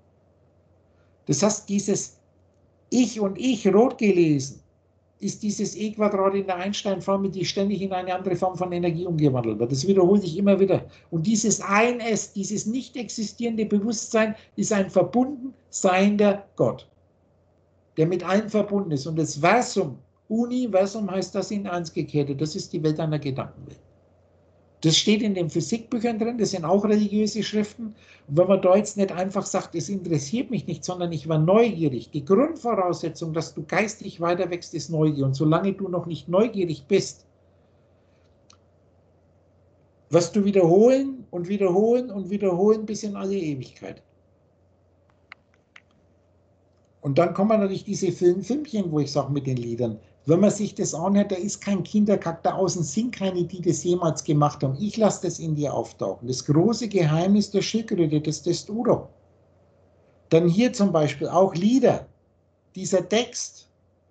Speaker 1: Das heißt, dieses Ich und Ich, rot gelesen, ist dieses E-Quadrat in der Einstein-Formel, die ständig in eine andere Form von Energie umgewandelt wird. Das wiederholt sich immer wieder. Und dieses Ein-Es, dieses nicht existierende Bewusstsein, ist ein verbunden seiender Gott, der mit allen verbunden ist. Und das Versum, Universum heißt das in eins gekehrte, das ist die Welt einer Gedankenwelt. Das steht in den Physikbüchern drin, das sind auch religiöse Schriften. Und wenn man da jetzt nicht einfach sagt, es interessiert mich nicht, sondern ich war neugierig. Die Grundvoraussetzung, dass du geistig weiter wächst, ist Neugier. Und solange du noch nicht neugierig bist, wirst du wiederholen und wiederholen und wiederholen bis in alle Ewigkeit. Und dann kommen natürlich diese Filmchen, wo ich sage mit den Liedern, wenn man sich das anhört, da ist kein Kinderkack, da außen sind keine, die das jemals gemacht haben. Ich lasse das in dir auftauchen. Das große Geheimnis der Schildkröte, das Testuro. Dann hier zum Beispiel auch Lieder. Dieser Text.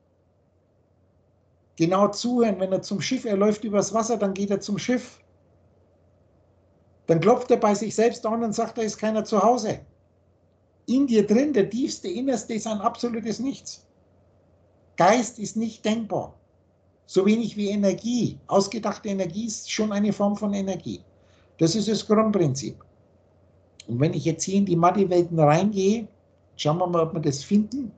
Speaker 1: Genau zuhören, wenn er zum Schiff, er läuft übers Wasser, dann geht er zum Schiff. Dann klopft er bei sich selbst an und sagt, da ist keiner zu Hause. In dir drin, der tiefste Innerste ist ein absolutes Nichts. Geist ist nicht denkbar. So wenig wie Energie. Ausgedachte Energie ist schon eine Form von Energie. Das ist das Grundprinzip. Und wenn ich jetzt hier in die Mathe-Welten reingehe, schauen wir mal, ob wir das finden.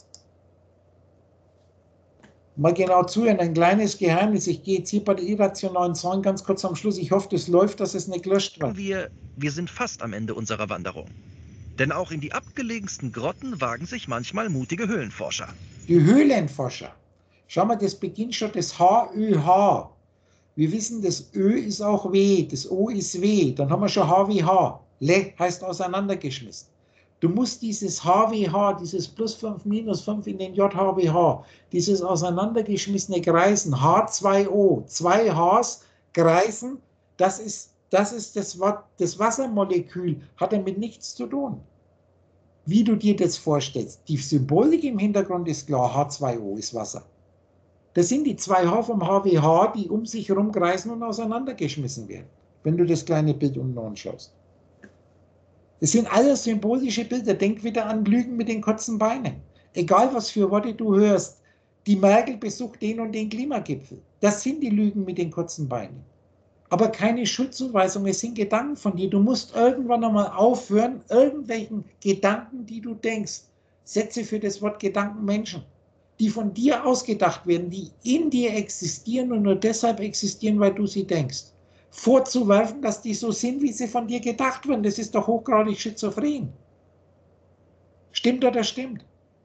Speaker 1: Mal genau zuhören, ein kleines Geheimnis. Ich gehe jetzt hier bei der irrationalen Zahlen ganz kurz am Schluss. Ich hoffe, das läuft, dass es nicht gelöscht wird.
Speaker 3: Wir sind fast am Ende unserer Wanderung. Denn auch in die abgelegensten Grotten wagen sich manchmal mutige Höhlenforscher.
Speaker 1: Die Höhlenforscher. Schau mal, das beginnt schon das H-Ö-H. Wir wissen, das Ö ist auch W, das O ist W. Dann haben wir schon H wie H. Le heißt auseinandergeschmissen. Du musst dieses H wie H, dieses plus 5, minus 5 in den J, H wie H, dieses auseinandergeschmissene Kreisen, H2O, zwei Hs, Kreisen, das ist das Wort, das Wassermolekül, hat damit nichts zu tun. Wie du dir das vorstellst. Die Symbolik im Hintergrund ist klar, H2O ist Wasser. Das sind die zwei H vom HWH, die um sich herum kreisen und auseinandergeschmissen werden, wenn du das kleine Bild unten anschaust. Das sind alles symbolische Bilder. Denk wieder an Lügen mit den kurzen Beinen. Egal, was für Worte du hörst, die Merkel besucht den und den Klimagipfel. Das sind die Lügen mit den kurzen Beinen. Aber keine Schuldzuweisung, es sind Gedanken von dir. Du musst irgendwann einmal aufhören, irgendwelchen Gedanken, die du denkst, Sätze für das Wort Gedanken Menschen, die von dir ausgedacht werden, die in dir existieren und nur deshalb existieren, weil du sie denkst, vorzuwerfen, dass die so sind, wie sie von dir gedacht werden. Das ist doch hochgradig schizophren. Stimmt oder stimmt?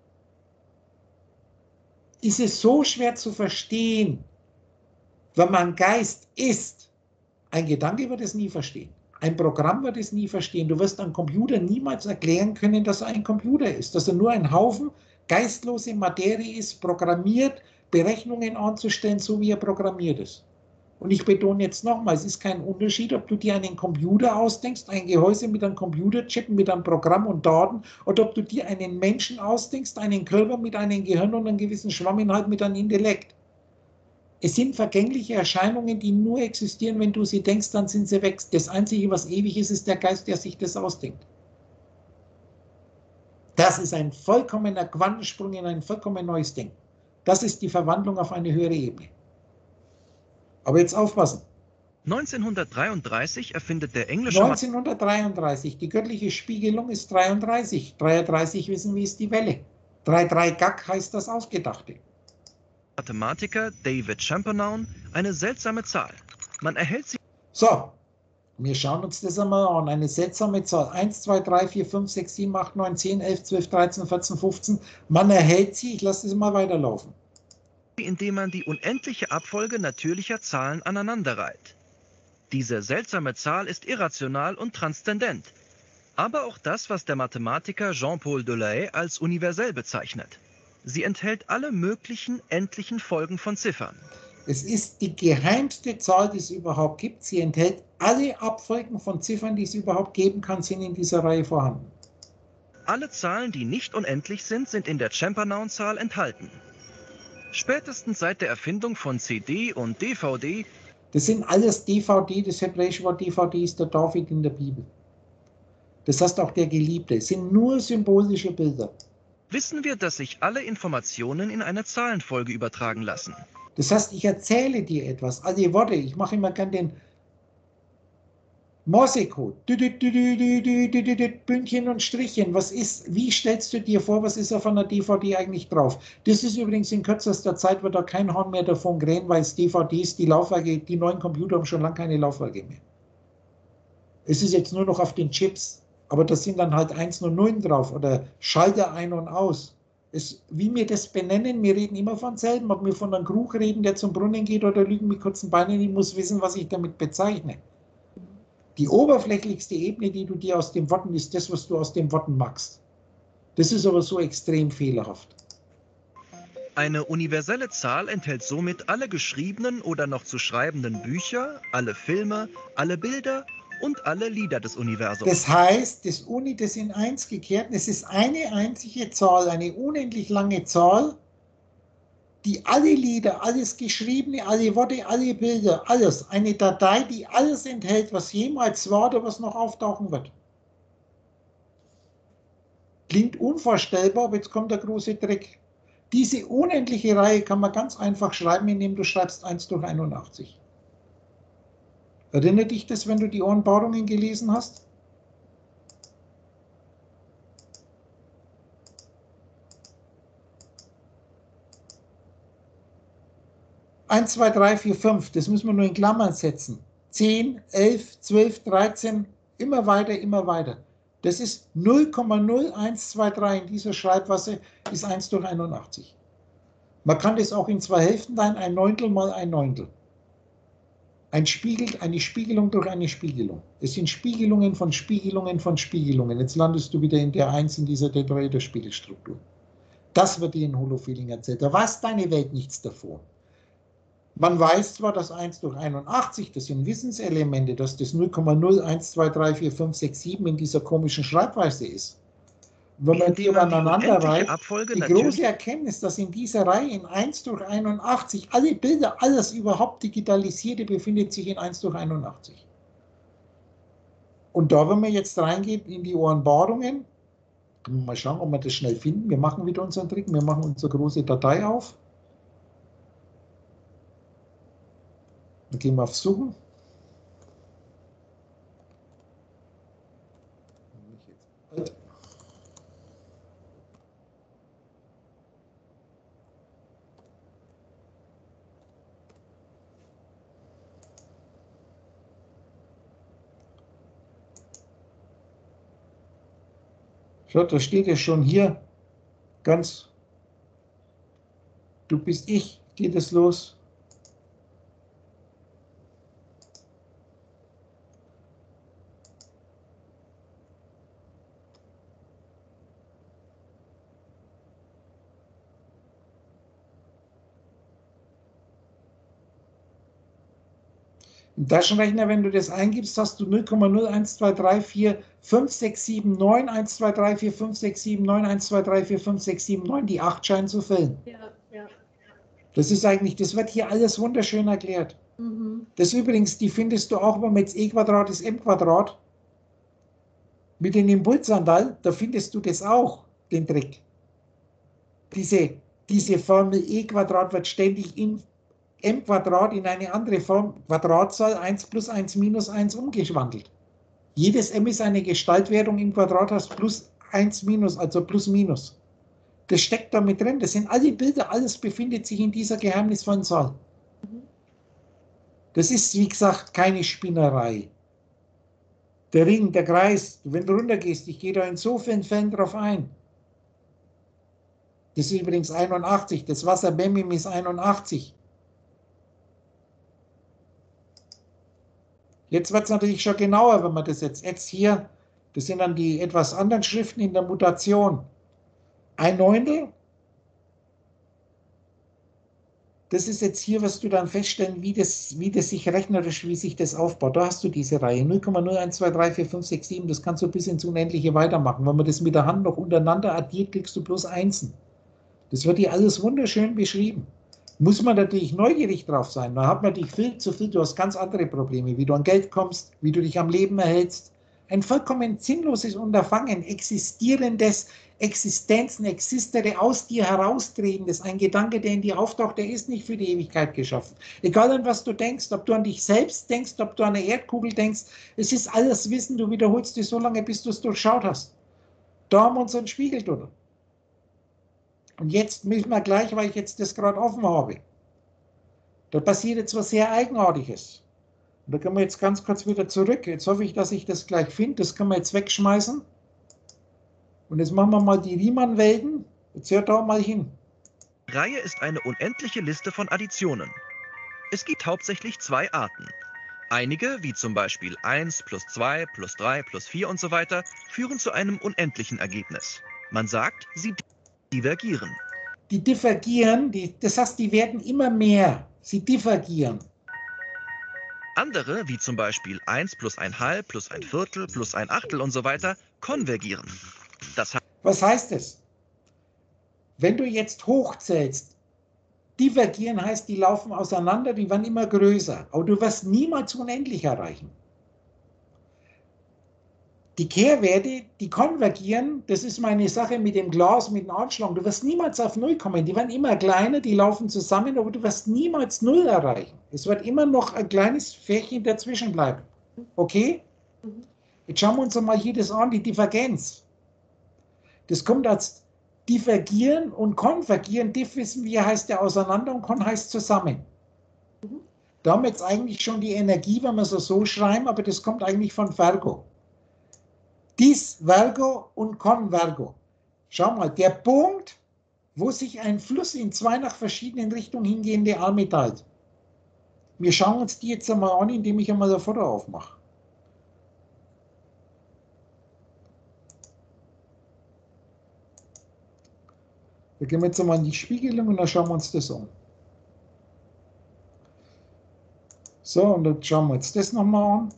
Speaker 1: Ist es so schwer zu verstehen, wenn man Geist ist? Ein Gedanke wird es nie verstehen. Ein Programm wird es nie verstehen. Du wirst einem Computer niemals erklären können, dass er ein Computer ist, dass er nur ein Haufen geistlose Materie ist, programmiert, Berechnungen anzustellen, so wie er programmiert ist. Und ich betone jetzt nochmal, es ist kein Unterschied, ob du dir einen Computer ausdenkst, ein Gehäuse mit einem Computerchip, mit einem Programm und Daten, oder ob du dir einen Menschen ausdenkst, einen Körper mit einem Gehirn und einem gewissen Schwamminhalt mit einem Intellekt. Es sind vergängliche Erscheinungen, die nur existieren, wenn du sie denkst, dann sind sie weg. Das Einzige, was ewig ist, ist der Geist, der sich das ausdenkt. Das ist ein vollkommener Quantensprung in ein vollkommen neues Denken. Das ist die Verwandlung auf eine höhere Ebene. Aber jetzt aufpassen.
Speaker 3: 1933 erfindet der englische
Speaker 1: 1933, die göttliche Spiegelung ist 33. 33 wissen wir, ist die Welle. 3,3 Gag heißt das Ausgedachte.
Speaker 3: Mathematiker David Champernowne eine seltsame Zahl. Man erhält sie.
Speaker 1: So, wir schauen uns das einmal an. Eine seltsame Zahl. 1, 2, 3, 4, 5, 6, 7, 8, 9, 10, 11, 12, 13, 14, 15. Man erhält sie, ich lasse das mal weiterlaufen.
Speaker 3: Indem man die unendliche Abfolge natürlicher Zahlen aneinanderreiht. Diese seltsame Zahl ist irrational und transzendent, aber auch das, was der Mathematiker Jean-Paul Delahaye als universell bezeichnet. Sie enthält alle möglichen endlichen Folgen von Ziffern.
Speaker 1: Es ist die geheimste Zahl, die es überhaupt gibt. Sie enthält alle Abfolgen von Ziffern, die es überhaupt geben kann, sind in dieser Reihe vorhanden.
Speaker 3: Alle Zahlen, die nicht unendlich sind, sind in der Champernowne-Zahl enthalten. Spätestens seit der Erfindung von CD und DVD.
Speaker 1: Das sind alles DVD, das hebräische Wort DVD ist der David in der Bibel. Das heißt auch der Geliebte. Es sind nur symbolische Bilder.
Speaker 3: Wissen wir, dass sich alle Informationen in eine Zahlenfolge übertragen lassen.
Speaker 1: Das heißt, ich erzähle dir etwas. Alle Worte, ich mache immer gern den Morsecode. Bündchen und Strichchen. Was ist, wie stellst du dir vor, was ist auf einer DVD eigentlich drauf? Das ist übrigens in kürzester Zeit, wird da kein Horn mehr davon krähen, weil es DVDs, die Laufwerke, die neuen Computer haben schon lange keine Laufwerke mehr. Es ist jetzt nur noch auf den Chips, aber da sind dann halt 1 und 0 drauf oder Schalter ein und aus. Wie wir das benennen, wir reden immer von selben, ob wir von einem Krug reden, der zum Brunnen geht oder Lügen mit kurzen Beinen, ich muss wissen, was ich damit bezeichne. Die oberflächlichste Ebene, die du dir aus den Worten, ist das, was du aus den Worten machst. Das ist aber so extrem fehlerhaft.
Speaker 3: Eine universelle Zahl enthält somit alle geschriebenen oder noch zu schreibenden Bücher, alle Filme, alle Bilder und alle Lieder des Universums.
Speaker 1: Das heißt, das in 1 gekehrt, es ist eine einzige Zahl, eine unendlich lange Zahl, die alle Lieder, alles Geschriebene, alle Worte, alle Bilder, alles, eine Datei, die alles enthält, was jemals war oder was noch auftauchen wird. Klingt unvorstellbar, aber jetzt kommt der große Trick. Diese unendliche Reihe kann man ganz einfach schreiben, indem du schreibst 1 durch 81. Erinnert dich das, wenn du die Ohrenbauungen gelesen hast? Eins, 2, 3, 4, 5, das müssen wir nur in Klammern setzen. 10, 11, 12, 13, immer weiter, immer weiter. Das ist 0,0123 in dieser Schreibweise ist 1 durch 81. Man kann das auch in 2 Hälften teilen, ein Neuntel mal ein Neuntel. Eine Spiegelung durch eine Spiegelung. Es sind Spiegelungen von Spiegelungen von Spiegelungen. Jetzt landest du wieder in der 1 in dieser Tetraeder-Spiegelstruktur. Das wird dir in Holofeling erzählt. Da weiß deine Welt nichts davon. Man weiß zwar, dass 1 durch 81, das sind Wissenselemente, dass das 0,01234567 in dieser komischen Schreibweise ist. Wenn man die übereinander reiht, die große Erkenntnis, dass in dieser Reihe in 1 durch 81 alle Bilder, alles überhaupt digitalisierte, befindet sich in 1 durch 81. Und da, wenn wir jetzt reingehen in die Ohrenbadungen, können wir mal schauen, ob wir das schnell finden. Wir machen wieder unseren Trick, wir machen unsere große Datei auf. Dann gehen wir auf Suchen. Schaut, da steht ja schon hier ganz, du bist ich, geht es los. Im Taschenrechner, wenn du das eingibst, hast du 0,012345679, 123456791, 123456779, die 8 scheinen zu fehlen.
Speaker 4: Ja, ja.
Speaker 1: Das ist eigentlich, das wird hier alles wunderschön erklärt.
Speaker 4: Mhm.
Speaker 1: Das übrigens, die findest du auch, wenn man jetzt E² ist M². Mit dem Impulsandal, da findest du das auch, den Trick. Diese Formel E² wird ständig in M² in eine andere Form, Quadratzahl 1 plus 1 minus 1 umgewandelt. Jedes M ist eine Gestaltwertung, im Quadrat hast plus 1 minus, also plus minus. Das steckt da mit drin, das sind alle Bilder, alles befindet sich in dieser geheimnisvollen Zahl. Das ist, wie gesagt, keine Spinnerei. Der Ring, der Kreis, wenn du runtergehst, ich gehe da in so vielen Fällen drauf ein. Das ist übrigens 81, das Wasser-Bemim ist 81. Jetzt wird es natürlich schon genauer, wenn man das jetzt hier, das sind dann die etwas anderen Schriften in der Mutation. 1/9. Das ist jetzt hier, was du dann feststellen, wie das sich rechnerisch, wie sich das aufbaut. Da hast du diese Reihe 0,012345667, das kannst du bis ins Unendliche weitermachen. Wenn man das mit der Hand noch untereinander addiert, kriegst du bloß Einsen. Das wird hier alles wunderschön beschrieben. Muss man natürlich neugierig drauf sein. Da hat man dich viel zu viel, du hast ganz andere Probleme, wie du an Geld kommst, wie du dich am Leben erhältst. Ein vollkommen sinnloses Unterfangen, existierendes Existenzen, Existere aus dir heraustretendes, ein Gedanke, der in dir auftaucht, der ist nicht für die Ewigkeit geschaffen. Egal an was du denkst, ob du an dich selbst denkst, ob du an eine Erdkugel denkst, es ist alles Wissen, du wiederholst dich so lange, bis du es durchschaut hast. Da haben wir unseren Spiegel drunter. Und jetzt müssen wir gleich, weil ich jetzt das gerade offen habe, da passiert jetzt was sehr Eigenartiges. Und da können wir jetzt ganz kurz wieder zurück. Jetzt hoffe ich, dass ich das gleich finde. Das können wir jetzt wegschmeißen. Und jetzt machen wir mal die Riemann-Welten. Jetzt hört da mal hin.
Speaker 3: Reihe ist eine unendliche Liste von Additionen. Es gibt hauptsächlich zwei Arten. Einige, wie zum Beispiel 1 plus 2 plus 3 plus 4 und so weiter, führen zu einem unendlichen Ergebnis. Man sagt, sie divergieren.
Speaker 1: Die divergieren, das heißt, die werden immer mehr. Sie divergieren.
Speaker 3: Andere, wie zum Beispiel 1 plus 1/2 plus 1/4 plus 1/8 und so weiter, konvergieren. Das heißt,
Speaker 1: was heißt es? Wenn du jetzt hochzählst, divergieren heißt, die laufen auseinander, die werden immer größer. Aber du wirst niemals unendlich erreichen. Die Kehrwerte, die konvergieren, das ist meine Sache mit dem Glas, mit dem Anschlag. Du wirst niemals auf Null kommen. Die werden immer kleiner, die laufen zusammen, aber du wirst niemals Null erreichen. Es wird immer noch ein kleines Färchen dazwischen bleiben. Okay? Jetzt schauen wir uns mal hier das an, die Divergenz. Das kommt als Divergieren und Konvergieren. Diff wissen wir, heißt ja auseinander und Kon heißt zusammen. Da haben wir jetzt eigentlich schon die Energie, wenn wir es so schreiben, aber das kommt eigentlich von Virgo. Disvergo und Convergo. Schau mal, der Punkt, wo sich ein Fluss in zwei nach verschiedenen Richtungen hingehende Arme teilt. Wir schauen uns die jetzt einmal an, indem ich einmal ein Foto aufmache. Da gehen wir jetzt einmal in die Spiegelung und dann schauen wir uns das an. So, und dann schauen wir uns das nochmal an.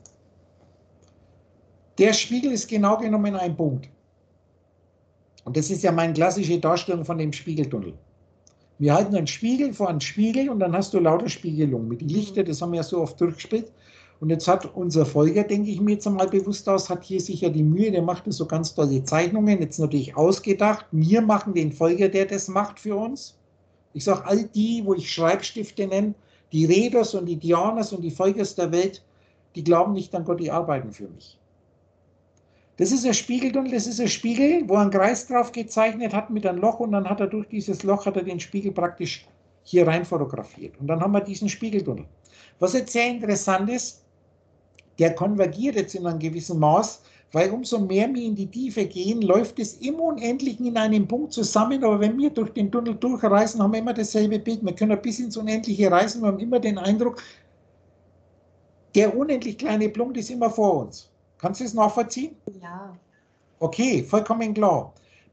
Speaker 1: Der Spiegel ist genau genommen ein Punkt. Und das ist ja meine klassische Darstellung von dem Spiegeltunnel. Wir halten einen Spiegel vor einen Spiegel und dann hast du lauter Spiegelungen mit den Lichtern, das haben wir ja so oft durchgespielt. Und jetzt hat unser Folger, denke ich mir jetzt einmal bewusst aus, hat hier sicher die Mühe, der macht so ganz tolle Zeichnungen, jetzt natürlich ausgedacht. Wir machen den Folger, der das macht für uns. Ich sage, all die, wo ich Schreibstifte nenne, die Reders und die Dianas und die Folgers der Welt, die glauben nicht an Gott, die arbeiten für mich. Das ist ein Spiegeltunnel, das ist ein Spiegel, wo er einen Kreis drauf gezeichnet hat mit einem Loch und dann hat er durch dieses Loch den Spiegel praktisch hier rein fotografiert. Und dann haben wir diesen Spiegeltunnel. Was jetzt sehr interessant ist, der konvergiert jetzt in einem gewissen Maß, weil umso mehr wir in die Tiefe gehen, läuft es im Unendlichen in einem Punkt zusammen, aber wenn wir durch den Tunnel durchreisen, haben wir immer dasselbe Bild. Wir können bis ins Unendliche reisen, wir haben immer den Eindruck, der unendlich kleine Punkt ist immer vor uns. Kannst du das nachvollziehen?
Speaker 4: Ja.
Speaker 1: Okay, vollkommen klar.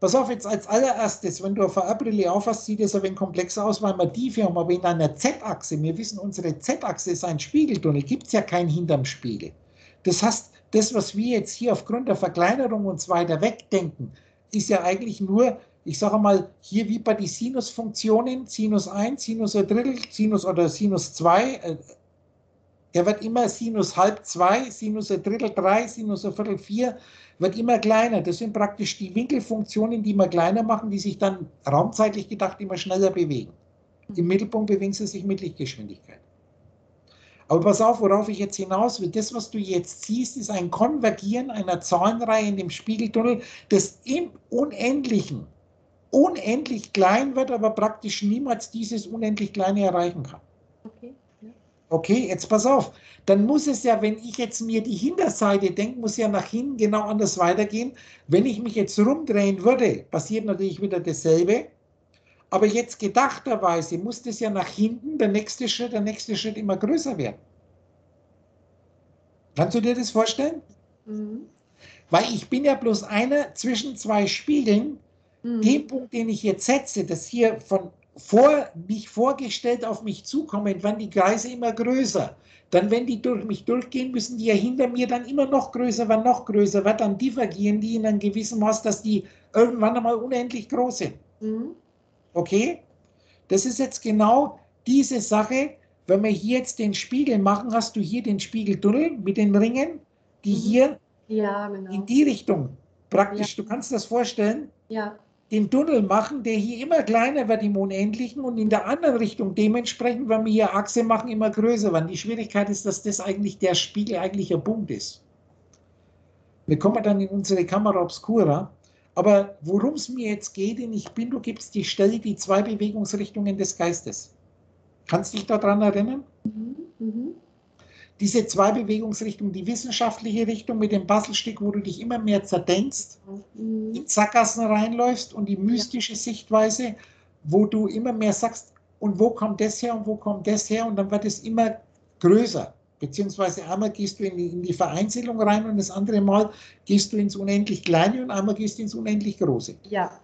Speaker 1: pass auf, jetzt als allererstes, wenn du eine VR-Brille aufhast, sieht es ein wenig komplexer aus, weil wir Tiefe haben, aber in einer Z-Achse, wir wissen, unsere Z-Achse ist ein Spiegeltunnel, gibt es ja keinen hinterm Spiegel. Das heißt, das, was wir jetzt hier aufgrund der Verkleinerung uns weiter wegdenken, ist ja eigentlich nur, ich sage mal, hier wie bei den Sinusfunktionen, Sinus 1, Sinus ein Drittel, Sinus oder Sinus 2, der wird immer Sinus halb 2, Sinus ein Drittel 3, Sinus ein Viertel 4, wird immer kleiner. Das sind praktisch die Winkelfunktionen, die wir kleiner machen, die sich dann raumzeitlich gedacht immer schneller bewegen. Im Mittelpunkt bewegen sie sich mit Lichtgeschwindigkeit. Aber pass auf, worauf ich jetzt hinaus will. Das, was du jetzt siehst, ist ein Konvergieren einer Zahlenreihe in dem Spiegeltunnel, das im Unendlichen unendlich klein wird, aber praktisch niemals dieses unendlich Kleine erreichen kann.
Speaker 4: Okay.
Speaker 1: Okay, jetzt pass auf. Dann muss es ja, wenn ich jetzt mir die Hinterseite denke, muss ja nach hinten genau anders weitergehen. Wenn ich mich jetzt rumdrehen würde, passiert natürlich wieder dasselbe. Aber jetzt gedachterweise muss das ja nach hinten, der nächste Schritt immer größer werden. Kannst du dir das vorstellen?
Speaker 4: Mhm.
Speaker 1: Weil ich bin ja bloß einer zwischen zwei Spiegeln. Den Punkt, den ich jetzt setze, das hier von mich vorgestellt auf mich zukommen, werden die Kreise immer größer. Dann, wenn die durch mich durchgehen, müssen die ja hinter mir dann immer noch größer werden, dann divergieren die in einem gewissen Maß, dass die irgendwann einmal unendlich groß sind. Okay? Das ist jetzt genau diese Sache, wenn wir hier jetzt den Spiegel machen, hast du hier den Spiegeltunnel mit den Ringen, die hier in die Richtung praktisch, du kannst das vorstellen, den Tunnel machen, der hier immer kleiner wird im Unendlichen und in der anderen Richtung dementsprechend, wenn wir hier Achse machen, immer größer werden. Die Schwierigkeit ist, dass das eigentlich der Spiegel eigentlicher Punkt ist. Wir kommen dann in unsere Camera Obscura, aber worum es mir jetzt geht, in Ich bin, du gibst die Stelle, die zwei Bewegungsrichtungen des Geistes. Kannst du dich daran erinnern? Diese zwei Bewegungsrichtungen, die wissenschaftliche Richtung mit dem Puzzlestück, wo du dich immer mehr zerdenkst, in Sackgassen reinläufst, und die mystische Sichtweise, wo du immer mehr sagst, und wo kommt das her und wo kommt das her, und dann wird es immer größer. Beziehungsweise einmal gehst du in die Vereinzelung rein und das andere Mal gehst du ins unendlich Kleine und einmal gehst du ins unendlich Große.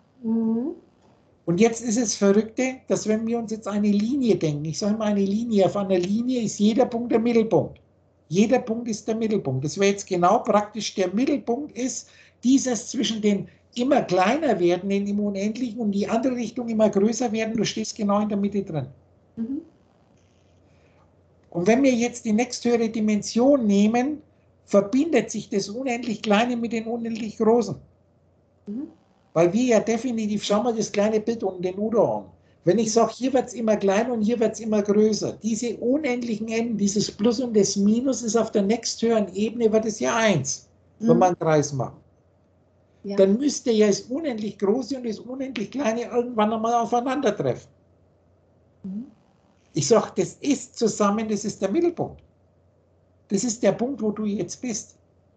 Speaker 1: Und jetzt ist es Verrückte, dass wenn wir uns jetzt eine Linie denken, ich sage mal eine Linie, auf einer Linie ist jeder Punkt der Mittelpunkt. Jeder Punkt ist der Mittelpunkt. Das wäre jetzt genau praktisch, der Mittelpunkt ist dieses zwischen den immer kleiner werdenden im Unendlichen und die andere Richtung immer größer werden, du stehst genau in der Mitte drin. Und wenn wir jetzt die nächsthöhere Dimension nehmen, verbindet sich das unendlich Kleine mit den unendlich Großen. Weil wir ja definitiv, schau mal das kleine Bild unten den Udo an. Wenn ich sage, hier wird es immer kleiner und hier wird es immer größer, diese unendlichen Enden, dieses Plus und das Minus ist auf der nächsthöheren Ebene, wird es ja 1, wenn man einen Kreis macht. Dann müsste ja das unendlich Große und das unendlich Kleine irgendwann einmal aufeinandertreffen. Ich sage, das ist zusammen, das ist der Mittelpunkt. Das ist der Punkt, wo du jetzt bist.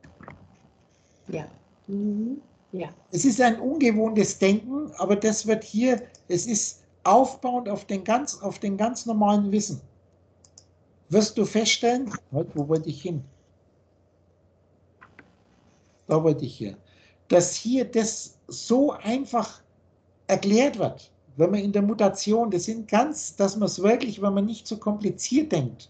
Speaker 1: Es ist ein ungewohntes Denken, aber das wird hier, es ist aufbauend auf den ganz normalen Wissen. Wirst du feststellen, wo wollte ich hin? Da wollte ich hin. Dass hier das so einfach erklärt wird, wenn man in der Mutation, dass man es wirklich, wenn man nicht so kompliziert denkt,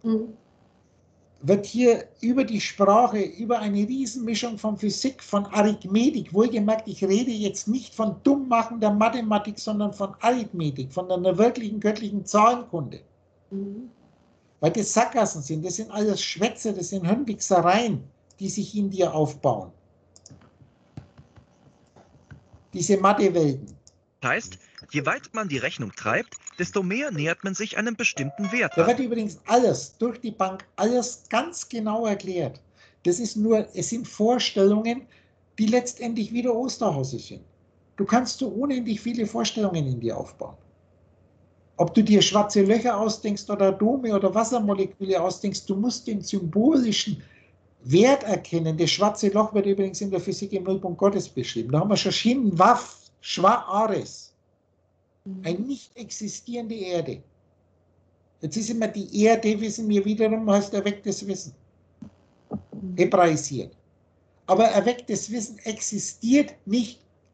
Speaker 1: wird hier über die Sprache, über eine Riesenmischung von Physik, von Arithmetik, wohlgemerkt, ich rede jetzt nicht von dummmachender Mathematik, sondern von Arithmetik, von einer wirklichen göttlichen Zahlenkunde. Weil das Sackgassen sind, das sind alles Schwätze, das sind Hirnwichsereien, die sich in dir aufbauen. Diese Mathewelten.
Speaker 3: Heißt, je weiter man die Rechnung treibt, desto mehr nähert man sich einem bestimmten Wert
Speaker 1: Da
Speaker 3: an.
Speaker 1: wird übrigens alles, durch die Bank, alles ganz genau erklärt. Das ist nur, es sind Vorstellungen, die letztendlich wieder Osterhase sind. Du kannst so unendlich viele Vorstellungen in dir aufbauen. Ob du dir schwarze Löcher ausdenkst oder Atome oder Wassermoleküle ausdenkst, du musst den symbolischen Wert erkennen. Das schwarze Loch wird übrigens in der Physik im Nullpunkt Gottes beschrieben. Da haben wir schon Shin Waf, Schwa Ares. Eine nicht existierende Erde. Jetzt ist immer die Erde, wissen wir wiederum, heißt erwecktes Wissen. Hebraisiert. Aber erwecktes Wissen existiert nicht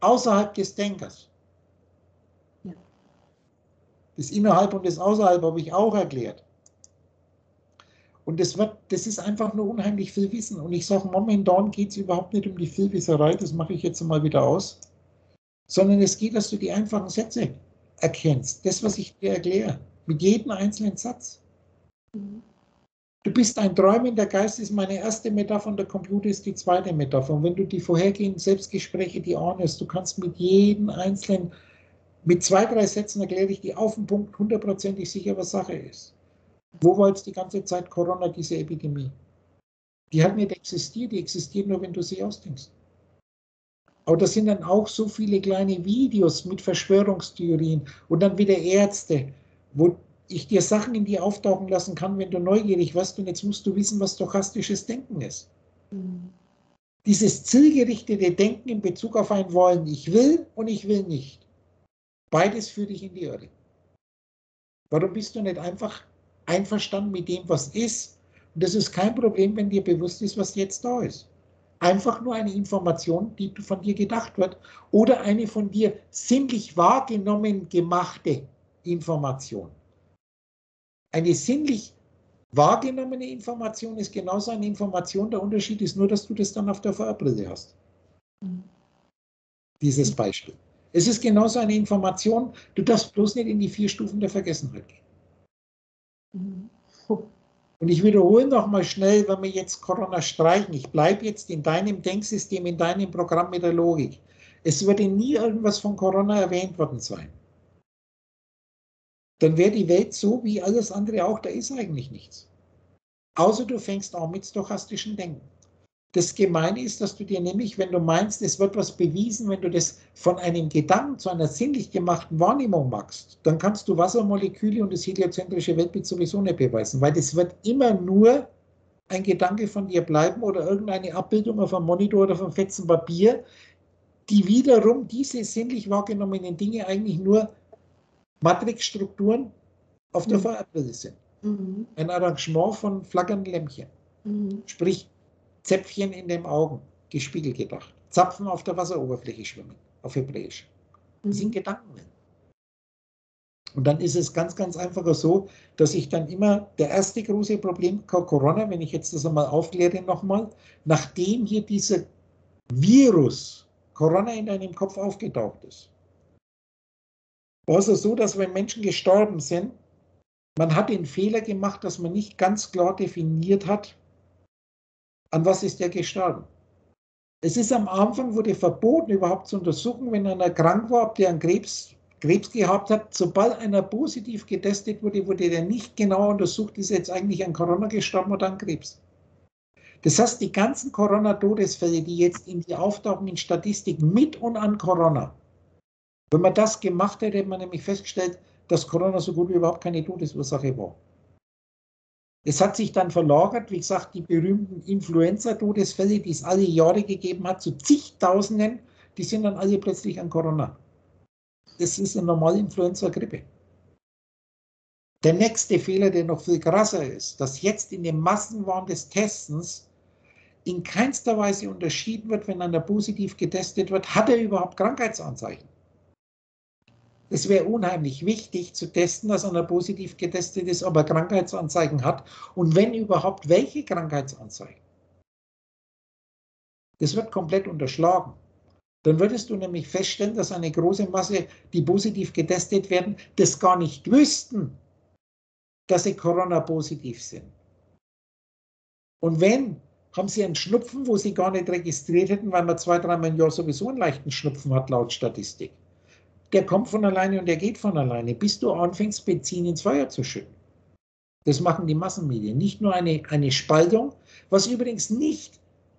Speaker 1: außerhalb des Denkers.
Speaker 4: Ja.
Speaker 1: Das Innerhalb und das Außerhalb habe ich auch erklärt. Und das ist einfach nur unheimlich viel Wissen. Und ich sage, momentan geht es überhaupt nicht um die Vielwisserei, das mache ich jetzt mal wieder aus, sondern es geht, dass du die einfachen Sätze erkennst. Das, was ich dir erkläre, mit jedem einzelnen Satz. Du bist ein träumender Geist, ist meine erste Metapher und der Computer ist die zweite Metapher. Und wenn du die vorhergehenden Selbstgespräche, die ahnest, du kannst mit jedem einzelnen, mit 2, 3 Sätzen erkläre ich dir auf den Punkt 100%ig sicher, was Sache ist. Wo war jetzt die ganze Zeit Corona, diese Epidemie? Die hat nicht existiert, die existiert nur, wenn du sie ausdenkst. Aber da sind dann auch so viele kleine Videos mit Verschwörungstheorien und dann wieder Ärzte, wo ich dir Sachen in dir auftauchen lassen kann, wenn du neugierig wirst und jetzt musst du wissen, was stochastisches Denken ist. Dieses zielgerichtete Denken in Bezug auf ein Wollen, ich will und ich will nicht. Beides führt dich in die Irre. Warum bist du nicht einfach einverstanden mit dem, was ist? Und das ist kein Problem, wenn dir bewusst ist, was jetzt da ist. Einfach nur eine Information, die von dir gedacht wird oder eine von dir sinnlich wahrgenommen gemachte Information. Eine sinnlich wahrgenommene Information ist genauso eine Information, der Unterschied ist nur, dass du das dann auf der VR-Brille hast. Dieses Beispiel. Es ist genauso eine Information, du darfst bloß nicht in die 4 Stufen der Vergessenheit gehen. Und ich wiederhole noch mal schnell, wenn wir jetzt Corona streichen, ich bleibe jetzt in deinem Denksystem, in deinem Programm mit der Logik. Es würde nie irgendwas von Corona erwähnt worden sein. Dann wäre die Welt so wie alles andere auch, da ist eigentlich nichts. Außer du fängst auch mit stochastischem Denken. Das Gemeine ist, dass du dir nämlich, wenn du meinst, es wird was bewiesen, wenn du das von einem Gedanken zu einer sinnlich gemachten Wahrnehmung machst, dann kannst du Wassermoleküle und das heliozentrische Weltbild sowieso nicht beweisen, weil das wird immer nur ein Gedanke von dir bleiben oder irgendeine Abbildung auf einem Monitor oder auf einem fetzen Papier, die wiederum diese sinnlich wahrgenommenen Dinge eigentlich nur Matrixstrukturen auf der VR-Brille sind. Ein Arrangement von flackernden Lämpchen. Sprich, Zäpfchen in den Augen, gespiegelt gedacht. Zapfen auf der Wasseroberfläche schwimmen, auf Hebräisch. Das sind Gedanken. Und dann ist es ganz, ganz einfach so, dass ich dann immer, der erste große Problem, Corona, wenn ich jetzt das einmal aufkläre nochmal, nachdem hier dieser Virus, Corona in deinem Kopf aufgetaucht ist, war es so, dass wenn Menschen gestorben sind, man hat den Fehler gemacht, dass man nicht ganz klar definiert hat, an was ist der gestorben. Es ist am Anfang, wurde verboten, überhaupt zu untersuchen, wenn einer krank war, ob der einen Krebs gehabt hat. Sobald einer positiv getestet wurde, wurde der nicht genau untersucht, ist er jetzt eigentlich an Corona gestorben oder an Krebs. Das heißt, die ganzen Corona-Todesfälle, die jetzt in die auftauchen in Statistik mit und an Corona, wenn man das gemacht hätte, hätte man nämlich festgestellt, dass Corona so gut wie überhaupt keine Todesursache war. Es hat sich dann verlagert, wie gesagt, die berühmten Influenza-Todesfälle, die es alle Jahre gegeben hat, zu zigtausenden, die sind dann alle plötzlich an Corona. Das ist eine normale Influenza-Grippe. Der nächste Fehler, der noch viel krasser ist, dass jetzt in dem Massenwahn des Testens in keinster Weise unterschieden wird, wenn einer positiv getestet wird, hat er überhaupt Krankheitsanzeichen. Es wäre unheimlich wichtig zu testen, dass einer positiv getestet ist, ob er Krankheitsanzeichen hat und wenn überhaupt, welche Krankheitsanzeichen. Das wird komplett unterschlagen. Dann würdest du nämlich feststellen, dass eine große Masse, die positiv getestet werden, das gar nicht wüssten, dass sie Corona-positiv sind. Und wenn, haben sie einen Schnupfen, wo sie gar nicht registriert hätten, weil man 2, 3 Mal im Jahr sowieso einen leichten Schnupfen hat, laut Statistik. Der kommt von alleine und der geht von alleine, bis du anfängst, Benzin ins Feuer zu schütten. Das machen die Massenmedien. Nicht nur eine Spaltung, was übrigens nicht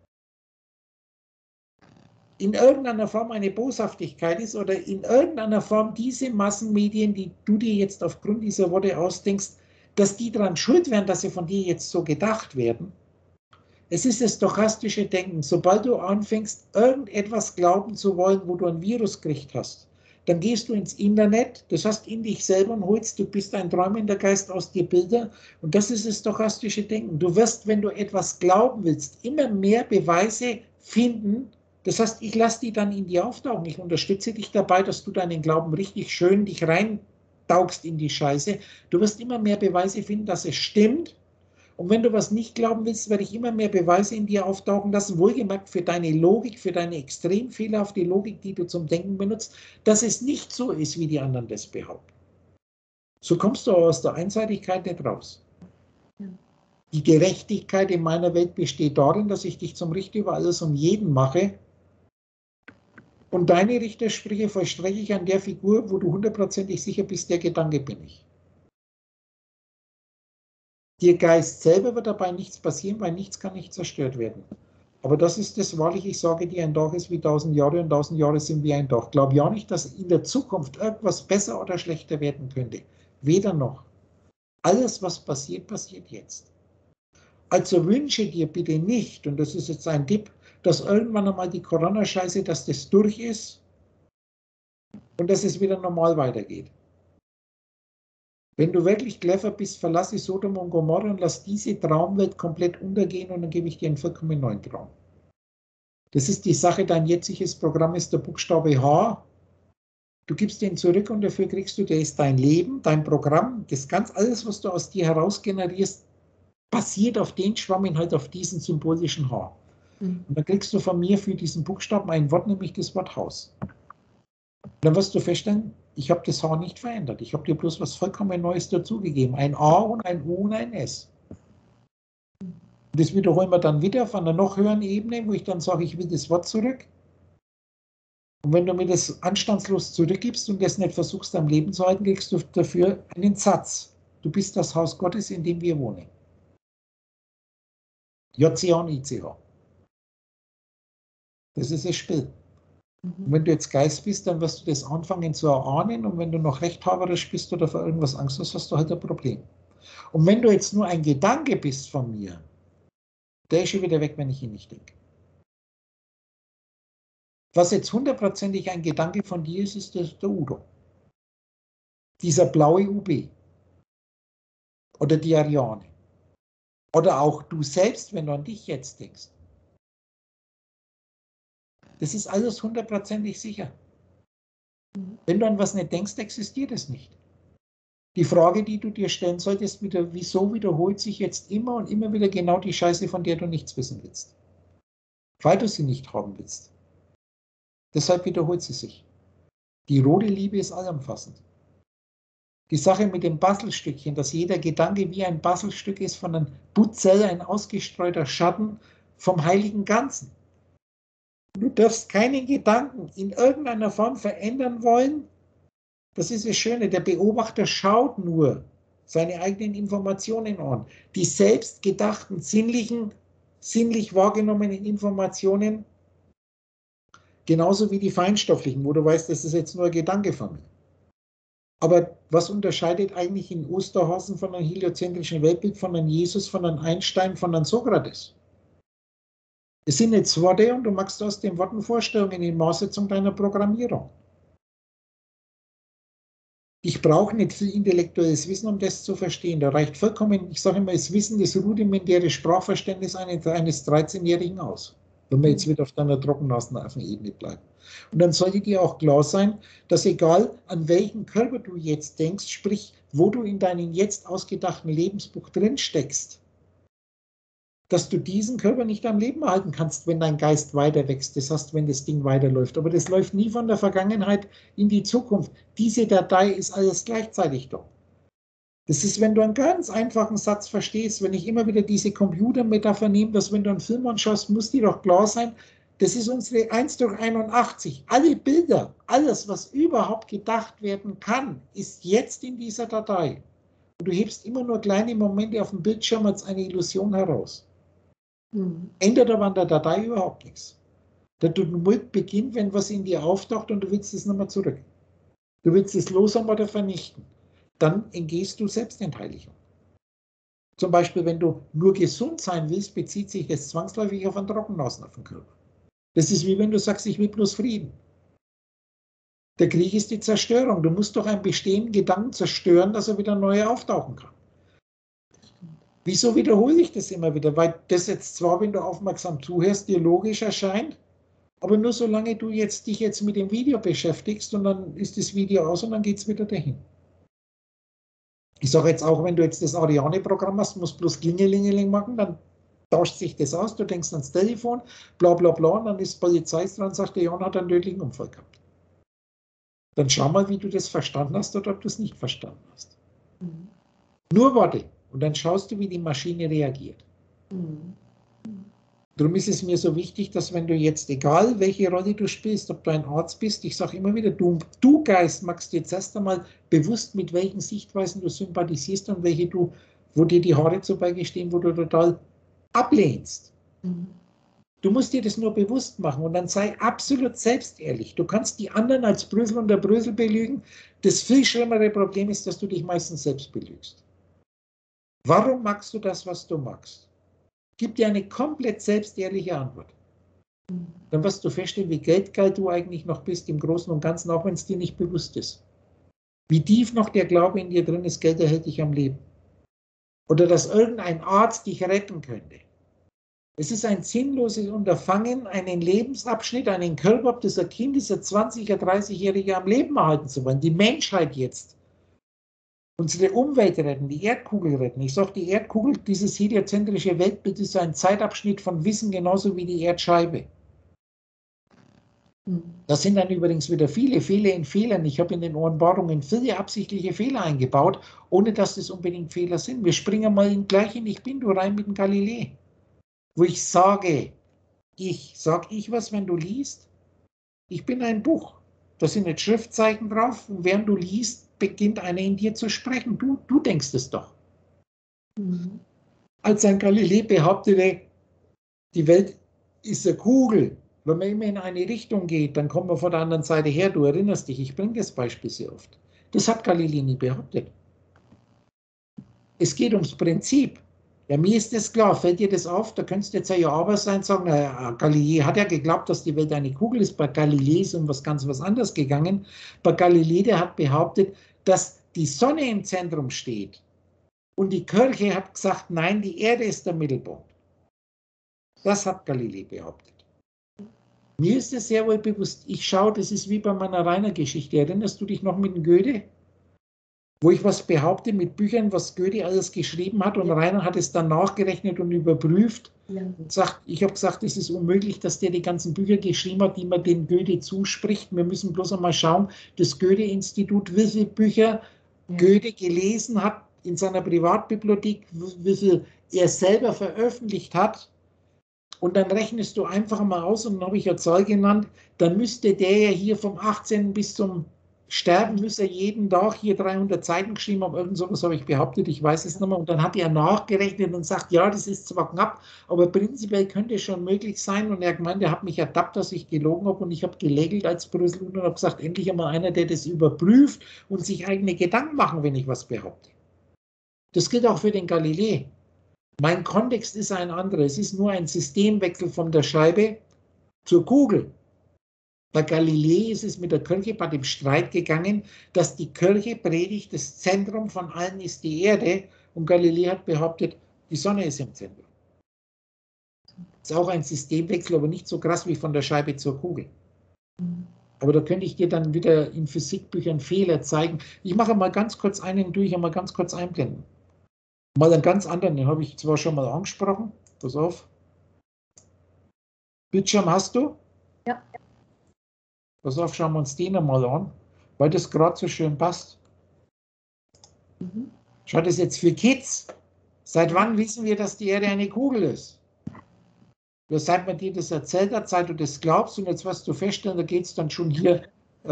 Speaker 1: in irgendeiner Form eine Boshaftigkeit ist oder in irgendeiner Form diese Massenmedien, die du dir jetzt aufgrund dieser Worte ausdenkst, dass die daran schuld werden, dass sie von dir jetzt so gedacht werden. Es ist das stochastische Denken. Sobald du anfängst, irgendetwas glauben zu wollen, wo du ein Virus gekriegt hast, dann gehst du ins Internet, das heißt in dich selber und holst, du bist ein träumender Geist, aus dir Bilder und das ist das stochastische Denken. Du wirst, wenn du etwas glauben willst, immer mehr Beweise finden, Das heißt, ich lasse die dann in dir auftauchen. Ich unterstütze dich dabei, dass du deinen Glauben richtig schön dich reintaugst in die Scheiße. Du wirst immer mehr Beweise finden, dass es stimmt. Und wenn du was nicht glauben willst, werde ich immer mehr Beweise in dir auftauchen lassen, wohlgemerkt für deine Logik, für deine extrem fehlerhafte Logik, die du zum Denken benutzt, dass es nicht so ist, wie die anderen das behaupten. So kommst du aus der Einseitigkeit nicht raus. Die Gerechtigkeit in meiner Welt besteht darin, dass ich dich zum Richter über alles und jeden mache. Und deine Richtersprüche vollstrecke ich an der Figur, wo du hundertprozentig sicher bist, der Gedanke bin ich. Dir Geist selber wird dabei nichts passieren, weil nichts kann nicht zerstört werden. Aber das ist das wahrlich, ich sage dir, ein Tag ist wie 1000 Jahre und 1000 Jahre sind wie ein Tag. Glaub ja nicht, dass in der Zukunft irgendwas besser oder schlechter werden könnte. Weder noch. Alles, was passiert, passiert jetzt. Also wünsche dir bitte nicht, und das ist jetzt ein Tipp, dass irgendwann einmal die Corona-Scheiße, dass das durch ist und dass es wieder normal weitergeht. Wenn du wirklich clever bist, verlasse Sodom und Gomorra und lass diese Traumwelt komplett untergehen und dann gebe ich dir einen vollkommen neuen Traum. Das ist die Sache, dein jetziges Programm ist der Buchstabe H. Du gibst den zurück und dafür kriegst du, der ist dein Leben, dein Programm, das ganz alles, was du aus dir heraus generierst, basiert auf den Schwamminhalt, auf diesen symbolischen H. Und dann kriegst du von mir für diesen Buchstaben ein Wort, nämlich das Wort Haus. Und dann wirst du feststellen, ich habe das H nicht verändert. Ich habe dir bloß was vollkommen Neues dazugegeben. Ein A und ein U und ein S. Und das wiederholen wir dann wieder auf einer noch höheren Ebene, wo ich dann sage, ich will das Wort zurück. Und wenn du mir das anstandslos zurückgibst und das nicht versuchst, am Leben zu halten, kriegst du dafür einen Satz. Du bist das Haus Gottes, in dem wir wohnen. JCH und ICH. Das ist das Spiel. Und wenn du jetzt Geist bist, dann wirst du das anfangen zu erahnen und wenn du noch rechthaberisch bist oder vor irgendwas Angst hast, hast du halt ein Problem. Und wenn du jetzt nur ein Gedanke bist von mir, der ist schon wieder weg, wenn ich ihn nicht denke. Was jetzt hundertprozentig ein Gedanke von dir ist, ist der Udo. Dieser blaue UB. Oder die Ariane. Oder auch du selbst, wenn du an dich jetzt denkst. Das ist alles hundertprozentig sicher. Wenn du an was nicht denkst, existiert es nicht. Die Frage, die du dir stellen solltest, wieso wiederholt sich jetzt immer und immer wieder genau die Scheiße, von der du nichts wissen willst? Weil du sie nicht haben willst. Deshalb wiederholt sie sich. Die rote Liebe ist allumfassend. Die Sache mit dem Bastelstückchen, dass jeder Gedanke wie ein Bastelstück ist, von einem Butzel, ein ausgestreuter Schatten vom heiligen Ganzen. Du darfst keinen Gedanken in irgendeiner Form verändern wollen. Das ist das Schöne. Der Beobachter schaut nur seine eigenen Informationen an. Die selbst gedachten, sinnlich wahrgenommenen Informationen, genauso wie die feinstofflichen, wo du weißt, das ist jetzt nur ein Gedanke von mir. Aber was unterscheidet eigentlich in Osterhasen von einem heliozentrischen Weltbild, von einem Jesus, von einem Einstein, von einem Sokrates? Es sind jetzt Worte und du machst aus den Worten Vorstellungen in Maßsetzung deiner Programmierung. Ich brauche nicht viel intellektuelles Wissen, um das zu verstehen. Da reicht vollkommen, ich sage immer, das Wissen, das rudimentäre Sprachverständnis eines 13-Jährigen aus. Wenn wir jetzt wieder auf deiner Trockennasenaffen-Ebene bleiben. Und dann sollte dir auch klar sein, dass egal an welchen Körper du jetzt denkst, sprich, wo du in deinem jetzt ausgedachten Lebensbuch drin steckst, dass du diesen Körper nicht am Leben erhalten kannst, wenn dein Geist weiter wächst. Das heißt, wenn das Ding weiterläuft. Aber das läuft nie von der Vergangenheit in die Zukunft. Diese Datei ist alles gleichzeitig da. Das ist, wenn du einen ganz einfachen Satz verstehst, wenn ich immer wieder diese Computermetapher nehme, dass wenn du einen Film anschaust, muss dir doch klar sein, das ist unsere 1/81. Alle Bilder, alles, was überhaupt gedacht werden kann, ist jetzt in dieser Datei. Und du hebst immer nur kleine Momente auf dem Bildschirm als eine Illusion heraus. Ändert aber an der Datei überhaupt nichts. Der Tumult beginnt, wenn was in dir auftaucht und du willst es nicht mehr zurück. Du willst es loshaben oder vernichten. Dann entgehst du Selbstentheiligung. Zum Beispiel, wenn du nur gesund sein willst, bezieht sich das zwangsläufig auf einen Trockennasenaffenkörper. Das ist wie wenn du sagst, ich will bloß Frieden. Der Krieg ist die Zerstörung. Du musst doch einen bestehenden Gedanken zerstören, dass er wieder neu auftauchen kann. Wieso wiederhole ich das immer wieder? Weil das jetzt zwar, wenn du aufmerksam zuhörst, dir logisch erscheint, Aber nur solange du dich jetzt mit dem Video beschäftigst und dann ist das Video aus und dann geht es wieder dahin. Ich sage jetzt auch, wenn du jetzt das Ariane-Programm hast, musst bloß Klingelingeling machen, dann tauscht sich das aus, du denkst ans Telefon, bla bla bla, und dann ist Polizei dran und sagt, der Jan hat einen tödlichen Unfall gehabt. Dann schau mal, wie du das verstanden hast oder ob du es nicht verstanden hast.
Speaker 4: Mhm.
Speaker 1: Nur Worte. Und dann schaust du, wie die Maschine reagiert.
Speaker 4: Mhm.
Speaker 1: Darum ist es mir so wichtig, dass wenn du jetzt, egal welche Rolle du spielst, ob du ein Arzt bist, ich sage immer wieder, du Geist magst dir jetzt erst einmal bewusst, mit welchen Sichtweisen du sympathisierst und welche wo dir die Haare zu Berge stehen, wo du total ablehnst.
Speaker 4: Mhm.
Speaker 1: Du musst dir das nur bewusst machen und dann sei absolut selbstehrlich. Du kannst die anderen als Brösel und der Brösel belügen. Das viel schlimmere Problem ist, dass du dich meistens selbst belügst. Warum magst du das, was du magst? Gib dir eine komplett selbstehrliche Antwort.
Speaker 4: Mhm.
Speaker 1: Dann wirst du feststellen, wie geldgeil du eigentlich noch bist im Großen und Ganzen, auch wenn es dir nicht bewusst ist. Wie tief noch der Glaube in dir drin ist, Geld erhält dich am Leben. Oder dass irgendein Arzt dich retten könnte. Es ist ein sinnloses Unterfangen, einen Lebensabschnitt, einen Körper, ob das ein Kind ist, ein 20-, 30-Jähriger am Leben erhalten zu wollen. Die Menschheit jetzt. Unsere Umwelt retten, die Erdkugel retten. Ich sage, die Erdkugel, dieses heliozentrische Weltbild ist ein Zeitabschnitt von Wissen, genauso wie die Erdscheibe. Da sind dann übrigens wieder viele Fehler in Fehlern. Ich habe in den Offenbarungen viele absichtliche Fehler eingebaut, ohne dass das unbedingt Fehler sind. Wir springen mal gleich in Ich bin du rein mit dem Galilei. Wo ich sage, sag ich was, wenn du liest? Ich bin ein Buch. Da sind jetzt Schriftzeichen drauf und während du liest, beginnt einer in dir zu sprechen. Du denkst es doch.
Speaker 4: Mhm.
Speaker 1: Als ein Galilei behauptete, die Welt ist eine Kugel. Wenn man immer in eine Richtung geht, dann kommen wir von der anderen Seite her. Du erinnerst dich, ich bringe das Beispiel sehr oft. Das hat Galilei nie behauptet. Es geht ums Prinzip. Ja, mir ist das klar. Fällt dir das auf? Da könntest du jetzt ja aber sein und sagen, Galilei hat ja geglaubt, dass die Welt eine Kugel ist. Bei Galilei ist um was anderes gegangen. Bei Galilei, der hat behauptet, dass die Sonne im Zentrum steht. Und die Kirche hat gesagt, nein, die Erde ist der Mittelpunkt. Das hat Galilei behauptet. Mir ist es sehr wohl bewusst. Ich schaue, das ist wie bei meiner Rainer-Geschichte. Erinnerst du dich noch mit dem Goethe? Wo ich was behaupte mit Büchern, was Goethe alles geschrieben hat und ja. Rainer hat es dann nachgerechnet und überprüft. Ja. Ich habe gesagt, es ist unmöglich, dass der die ganzen Bücher geschrieben hat, die man dem Goethe zuspricht. Wir müssen bloß einmal schauen, das Goethe-Institut, wie viele Bücher Goethe gelesen hat in seiner Privatbibliothek, wie viel er selber veröffentlicht hat. Und dann rechnest du einfach mal aus, und dann habe ich eine Zahl genannt, dann müsste der ja hier vom 18. bis zum Sterben, müsste er jeden Tag hier 300 Seiten geschrieben haben, irgend sowas habe ich behauptet, ich weiß es nicht mehr. Und dann hat er nachgerechnet und sagt, ja, das ist zwar knapp, aber prinzipiell könnte es schon möglich sein. Und er gemeint, er hat mich ertappt, dass ich gelogen habe, und ich habe gelächelt als Brüssel und habe gesagt, endlich einmal einer, der das überprüft und sich eigene Gedanken machen, wenn ich was behaupte. Das gilt auch für den Galilei. Mein Kontext ist ein anderer. Es ist nur ein Systemwechsel von der Scheibe zur Kugel. Bei Galilei ist es mit der Kirche bei dem Streit gegangen, dass die Kirche predigt, das Zentrum von allen ist die Erde, und Galilei hat behauptet, die Sonne ist im Zentrum. Das ist auch ein Systemwechsel, aber nicht so krass wie von der Scheibe zur Kugel. Aber da könnte ich dir dann wieder in Physikbüchern Fehler zeigen. Ich mache mal ganz kurz einen durch, einmal ganz kurz einblenden. Mal einen ganz anderen, den habe ich zwar schon mal angesprochen. Pass auf. Bildschirm hast du?
Speaker 4: Ja.
Speaker 1: Pass auf, schauen wir uns den einmal an, weil das gerade so schön passt.
Speaker 4: Mhm.
Speaker 1: Schau, das jetzt für Kids. Seit wann wissen wir, dass die Erde eine Kugel ist? Ja, seit man dir das erzählt hat, seit du das glaubst, und jetzt wirst du feststellen, da geht es dann schon hier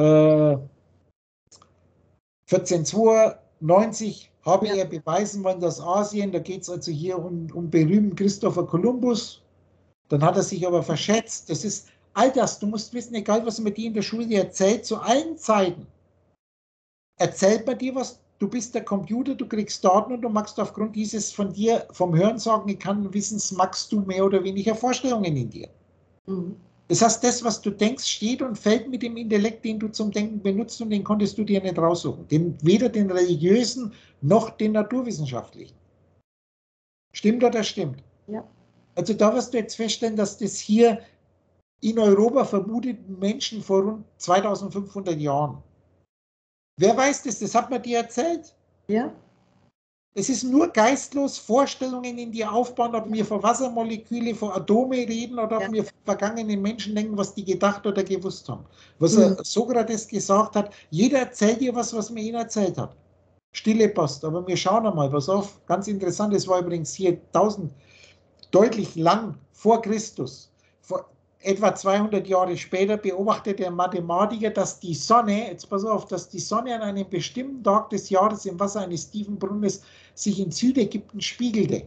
Speaker 1: 1492 habe er beweisen wollen, dass Asien, da geht es also hier um berühmten Christopher Columbus. Dann hat er sich aber verschätzt. Das ist all das. Du musst wissen, egal was man dir in der Schule erzählt, zu allen Zeiten erzählt man dir was. Du bist der Computer, du kriegst Daten und du machst aufgrund dieses von dir, vom Hörensagen gekannten Wissens, machst du mehr oder weniger Vorstellungen in dir. Mhm. Das heißt, das, was du denkst, steht und fällt mit dem Intellekt, den du zum Denken benutzt, und den konntest du dir nicht raussuchen. Weder den religiösen noch den naturwissenschaftlichen. Stimmt oder stimmt?
Speaker 4: Ja.
Speaker 1: Also da wirst du jetzt feststellen, dass das hier in Europa vermuteten Menschen vor rund 2500 Jahren. Wer weiß das? Das hat man dir erzählt.
Speaker 4: Ja.
Speaker 1: Es ist nur geistlos Vorstellungen in dir aufbauen, ob wir von Wassermoleküle, von Atome reden oder ob wir von vergangenen Menschen denken, was die gedacht oder gewusst haben. Was Sokrates gesagt hat, jeder erzählt dir was man ihnen erzählt hat. Stille Post, aber wir schauen einmal, pass auf, ganz interessant, das war übrigens hier deutlich lang vor Christus, etwa 200 Jahre später beobachtet der Mathematiker, dass die Sonne, jetzt pass auf, dass die Sonne an einem bestimmten Tag des Jahres im Wasser eines tiefen Brunnens sich in Südägypten spiegelte.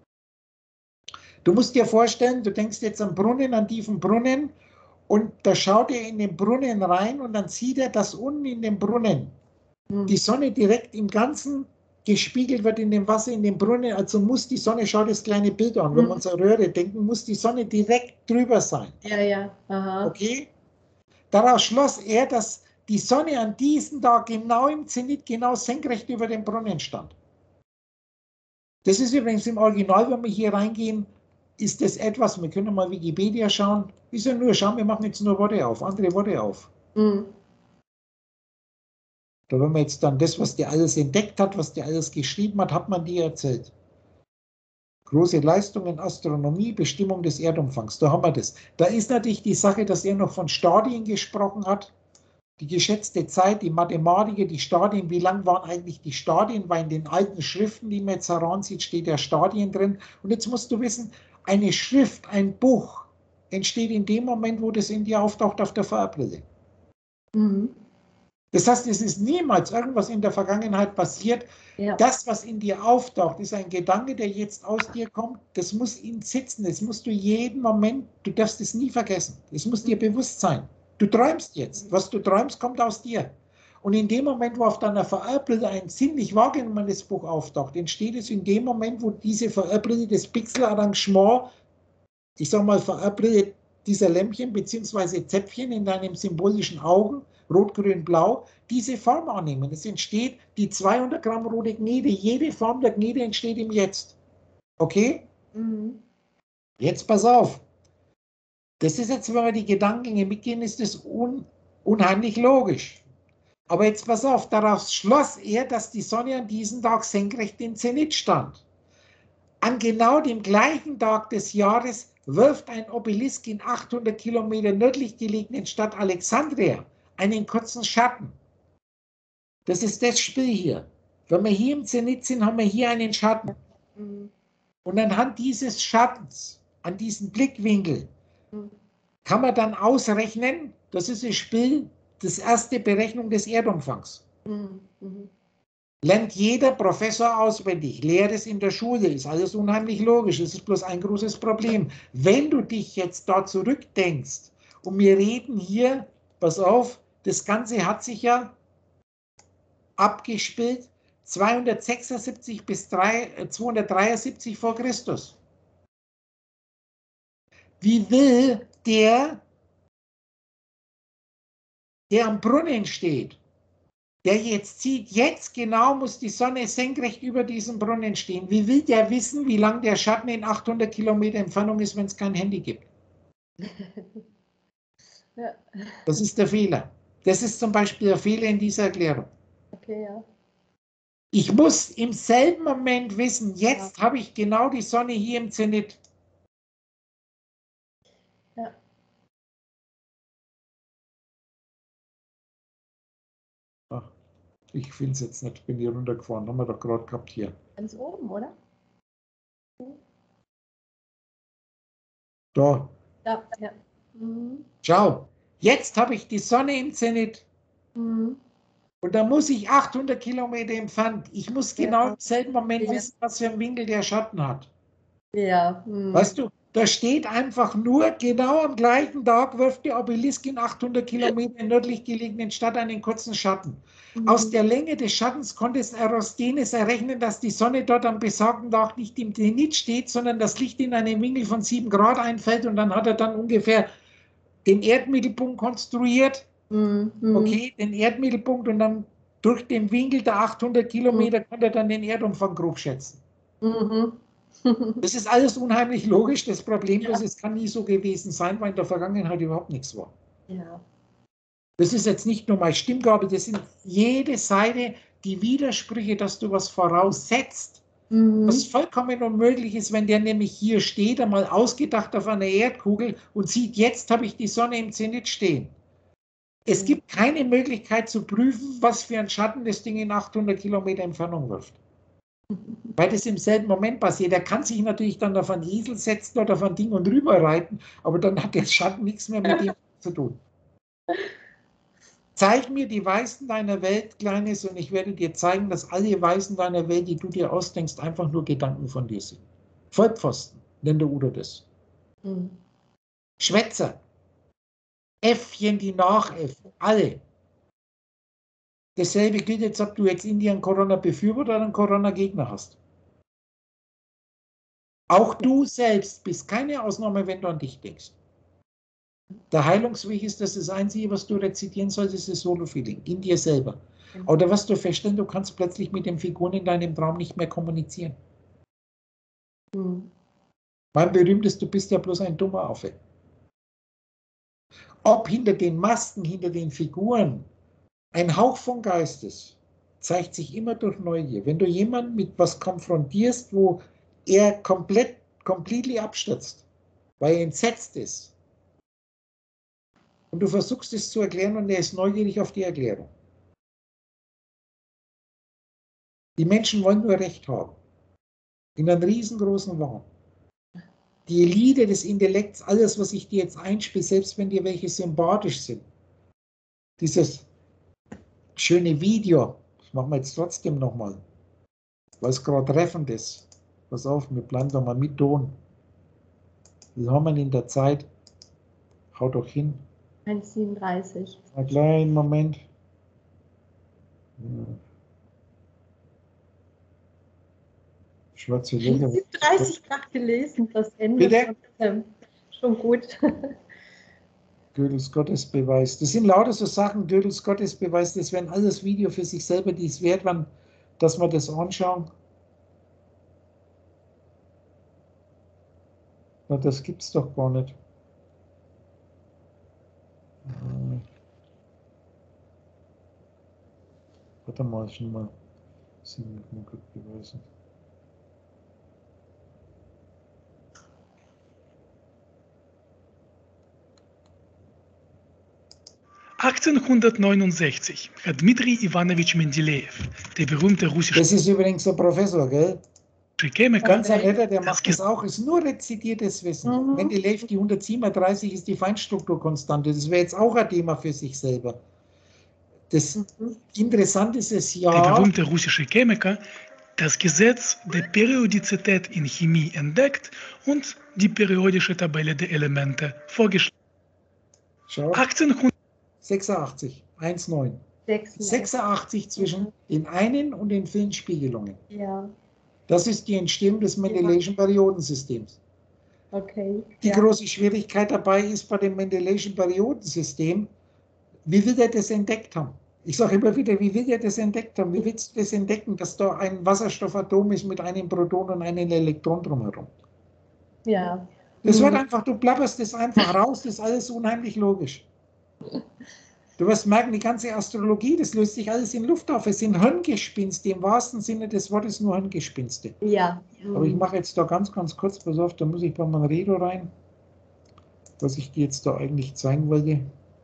Speaker 1: Du musst dir vorstellen, du denkst jetzt an Brunnen, an tiefen Brunnen, und da schaut er in den Brunnen rein und dann sieht er, dass unten in dem Brunnen die Sonne direkt im Ganzen gespiegelt wird in dem Wasser, in dem Brunnen. Also muss die Sonne, schau das kleine Bild an, wenn wir uns an Röhre denken, muss die Sonne direkt drüber sein.
Speaker 4: Ja, ja. Aha.
Speaker 1: Okay? Daraus schloss er, dass die Sonne an diesem Tag genau im Zenit, genau senkrecht über dem Brunnen stand. Das ist übrigens im Original, wenn wir hier reingehen, ist das etwas, wir können mal Wikipedia schauen, ist ja nur, schauen, wir machen jetzt nur Worte auf, andere Worte auf. Da wenn man jetzt dann das, was der alles entdeckt hat, was der alles geschrieben hat, hat man dir erzählt. Große Leistungen, Astronomie, Bestimmung des Erdumfangs, da haben wir das. Da ist natürlich die Sache, dass er noch von Stadien gesprochen hat. Die geschätzte Zeit, die Mathematiker, die Stadien, wie lang waren eigentlich die Stadien, weil in den alten Schriften, die man jetzt heransieht, steht ja Stadien drin. Und jetzt musst du wissen, eine Schrift, ein Buch entsteht in dem Moment, wo das in dir auftaucht auf der Farbbrille. Das heißt, es ist niemals irgendwas in der Vergangenheit passiert. Ja. Das, was in dir auftaucht, ist ein Gedanke, der jetzt aus dir kommt. Das muss ihn sitzen. Das musst du jeden Moment, du darfst es nie vergessen. Es muss dir bewusst sein. Du träumst jetzt. Was du träumst, kommt aus dir. Und in dem Moment, wo auf deiner VR-Brille ein sinnlich wahrgenommenes Buch auftaucht, entsteht es in dem Moment, wo diese VR-Brille, das Pixelarrangement, ich sage mal VR-Brille, dieser Lämpchen bzw. Zäpfchen in deinem symbolischen Augen, rot, grün, blau, diese Form annehmen. Es entsteht die 200 Gramm rote Gnede. Jede Form der Gnede entsteht im Jetzt. Okay? Jetzt pass auf. Das ist jetzt, wenn wir die Gedankengänge mitgehen, ist das unheimlich logisch. Aber jetzt pass auf, daraus schloss er, dass die Sonne an diesem Tag senkrecht im Zenit stand. An genau dem gleichen Tag des Jahres wirft ein Obelisk in 800 Kilometer nördlich gelegenen Stadt Alexandria einen kurzen Schatten. Das ist das Spiel hier. Wenn wir hier im Zenit sind, haben wir hier einen Schatten. Und anhand dieses Schattens, an diesem Blickwinkel, kann man dann ausrechnen, das ist das Spiel, das erste Berechnung des Erdumfangs. Lernt jeder Professor auswendig, lehrt es in der Schule, ist alles unheimlich logisch, es ist bloß ein großes Problem. Wenn du dich jetzt da zurückdenkst und wir reden hier, pass auf, das Ganze hat sich ja abgespielt 276 bis 273 vor Christus. Wie will der am Brunnen steht, der jetzt sieht, jetzt genau muss die Sonne senkrecht über diesem Brunnen stehen. Wie will der wissen, wie lang der Schatten in 800 Kilometer Entfernung ist, wenn es kein Handy gibt?
Speaker 4: Ja.
Speaker 1: Das ist der Fehler. Das ist zum Beispiel der Fehler in dieser Erklärung.
Speaker 4: Okay, ja.
Speaker 1: Ich muss im selben Moment wissen, jetzt habe ich genau die Sonne hier im Zenit.
Speaker 4: Ja.
Speaker 1: Ach, ich finde es jetzt nicht, bin hier runtergefahren, haben wir doch gerade gehabt hier.
Speaker 4: Ganz oben, oder?
Speaker 1: Da.
Speaker 4: Ja, ja.
Speaker 1: Schau, jetzt habe ich die Sonne im Zenit. Und da muss ich 800 Kilometer entfernt. Ich muss genau im selben Moment wissen, was für einen Winkel der Schatten hat.
Speaker 4: Ja.
Speaker 1: Weißt du, da steht einfach nur, genau am gleichen Tag wirft der Obelisk in 800 Kilometer nördlich gelegenen Stadt einen kurzen Schatten. Aus der Länge des Schattens konnte Eratosthenes errechnen, dass die Sonne dort am besagten Tag nicht im Zenit steht, sondern das Licht in einen Winkel von 7 Grad einfällt, und dann hat er dann ungefähr den Erdmittelpunkt konstruiert. Okay, den Erdmittelpunkt, und dann durch den Winkel der 800 Kilometer konnte er dann den Erdumfang grob schätzen. Das ist alles unheimlich logisch. Das Problem ist, es kann nie so gewesen sein, weil in der Vergangenheit überhaupt nichts war.
Speaker 4: Ja.
Speaker 1: Das ist jetzt nicht nur meine Stimmgabe, das sind jede Seite die Widersprüche, dass du was voraussetzt, was vollkommen unmöglich ist, wenn der nämlich hier steht, einmal ausgedacht auf einer Erdkugel und sieht, jetzt habe ich die Sonne im Zenit stehen. Es gibt keine Möglichkeit zu prüfen, was für ein Schatten das Ding in 800 Kilometer Entfernung wirft. Weil das im selben Moment passiert. Er kann sich natürlich dann auf einen Esel setzen oder auf ein Ding und rüber reiten, aber dann hat der Schatten nichts mehr mit dem zu tun. Zeig mir die Weisen deiner Welt, Kleines, und ich werde dir zeigen, dass alle Weisen deiner Welt, die du dir ausdenkst, einfach nur Gedanken von dir sind. Vollpfosten, nennt der Udo das. Schwätzer, Äffchen, die nachäffen, alle. Dasselbe gilt jetzt, ob du jetzt in dir einen Corona-Befürworter oder einen Corona-Gegner hast. Auch du selbst bist keine Ausnahme, wenn du an dich denkst. Der Heilungsweg ist das Einzige, was du rezitieren solltest, ist Solo-Feeling, in dir selber. Oder was du feststellen, du kannst plötzlich mit den Figuren in deinem Traum nicht mehr kommunizieren. Mein berühmtes, du bist ja bloß ein dummer Affe. Ob hinter den Masken, hinter den Figuren ein Hauch von Geist ist, zeigt sich immer durch Neugier. Wenn du jemanden mit was konfrontierst, wo er completely abstürzt, weil er entsetzt ist, und du versuchst es zu erklären und er ist neugierig auf die Erklärung. Die Menschen wollen nur Recht haben. In einem riesengroßen Wahn. Die Elite des Intellekts, alles, was ich dir jetzt einspiele, selbst wenn dir welche sympathisch sind, dieses schöne Video, das machen wir jetzt trotzdem nochmal, weil es gerade treffend ist. Pass auf, wir bleiben da mal mit Ton. Wie haben wir in der Zeit? Hau doch hin.
Speaker 4: 1,37.
Speaker 1: Einen kleinen Moment. Ja. Schwarze Löcher.
Speaker 4: 37 gerade gelesen, das Ende.
Speaker 1: Bitte?
Speaker 4: Schon gut.
Speaker 1: Gödels Gottesbeweis. Das sind lauter so Sachen, Gödels Gottesbeweis, das wären alles Video für sich selber, die es wert waren, dass wir das anschauen. Na, das gibt's doch gar nicht. Warte mal, schon mal. Beweisen.
Speaker 5: (1869) hat Dmitri Iwanowitsch Mendeleev, der berühmte russische
Speaker 1: Das ist übrigens ein Professor, gell?
Speaker 5: Chemiker,
Speaker 1: Ganz ein netter, der macht das auch, ist nur rezitiertes Wissen. Mendeleev, die 137 ist die Feinstrukturkonstante. Das wäre jetzt auch ein Thema für sich selber. Das Interessante ist es ja.
Speaker 5: der berühmte russische Chemiker, das Gesetz der Periodizität in Chemie entdeckt und die periodische Tabelle der Elemente vorgeschlagen.
Speaker 1: Schau. 86, 1,9. 86 zwischen den einen und den vielen Spiegelungen.
Speaker 4: Ja.
Speaker 1: Das ist die Entstehung des Mendeleischen Periodensystems.
Speaker 4: Okay.
Speaker 1: Die große Schwierigkeit dabei ist bei dem Mendeleischen Periodensystem, wie will der das entdeckt haben? Ich sage immer wieder, wie will der das entdeckt haben? Wie willst du das entdecken, dass da ein Wasserstoffatom ist mit einem Proton und einem Elektron drumherum?
Speaker 4: Ja.
Speaker 1: Das wird einfach, du plapperst das einfach raus, das ist alles unheimlich logisch. Du wirst merken, die ganze Astrologie, das löst sich alles in Luft auf. Es sind Hirngespinste, im wahrsten Sinne des Wortes nur Hirngespinste.
Speaker 4: Ja.
Speaker 1: Aber ich mache jetzt da ganz kurz, pass auf, da muss ich bei meinem Redo rein, was ich dir jetzt da eigentlich zeigen wollte.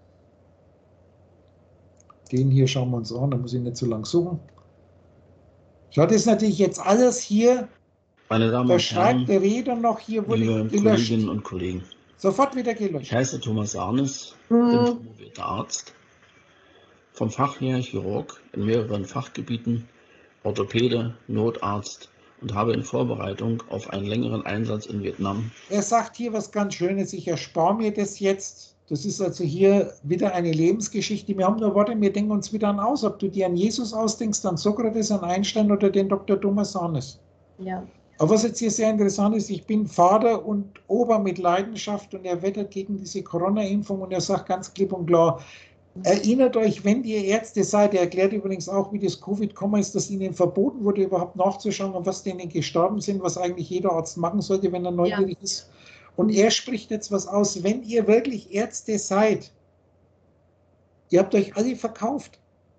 Speaker 1: Den hier schauen wir uns an, da muss ich nicht so lang suchen. Schau, das ist natürlich jetzt alles hier.
Speaker 6: Meine Damen
Speaker 1: Da
Speaker 6: und
Speaker 1: schreibt
Speaker 6: Herren,
Speaker 1: der Redo noch hier, wurde
Speaker 6: liebe
Speaker 1: gelöscht.
Speaker 6: Kolleginnen und Kollegen,
Speaker 1: Sofort wieder gelöscht.
Speaker 6: ich heiße Thomas Arnes, bin promovierter Arzt, vom Fach her Chirurg in mehreren Fachgebieten, Orthopäde, Notarzt und habe in Vorbereitung auf einen längeren Einsatz in Vietnam.
Speaker 1: Er sagt hier was ganz Schönes, ich erspare mir das jetzt. Das ist also hier wieder eine Lebensgeschichte. Wir haben nur Worte, wir denken uns wieder an aus, ob du dir an Jesus ausdenkst, an Sokrates, an Einstein oder den Dr. Thomas Arnes.
Speaker 4: Ja.
Speaker 1: Aber was jetzt hier sehr interessant ist, ich bin Vater und Opa mit Leidenschaft und er wettert gegen diese Corona-Impfung und er sagt ganz klipp und klar, Erinnert euch, wenn ihr Ärzte seid, erklärt übrigens auch, wie das Covid gekommen ist, dass ihnen verboten wurde, überhaupt nachzuschauen, an was denen gestorben sind, was eigentlich jeder Arzt machen sollte, wenn er neugierig ist. Und er spricht jetzt was aus, wenn ihr wirklich Ärzte seid, ihr habt euch alle verkauft.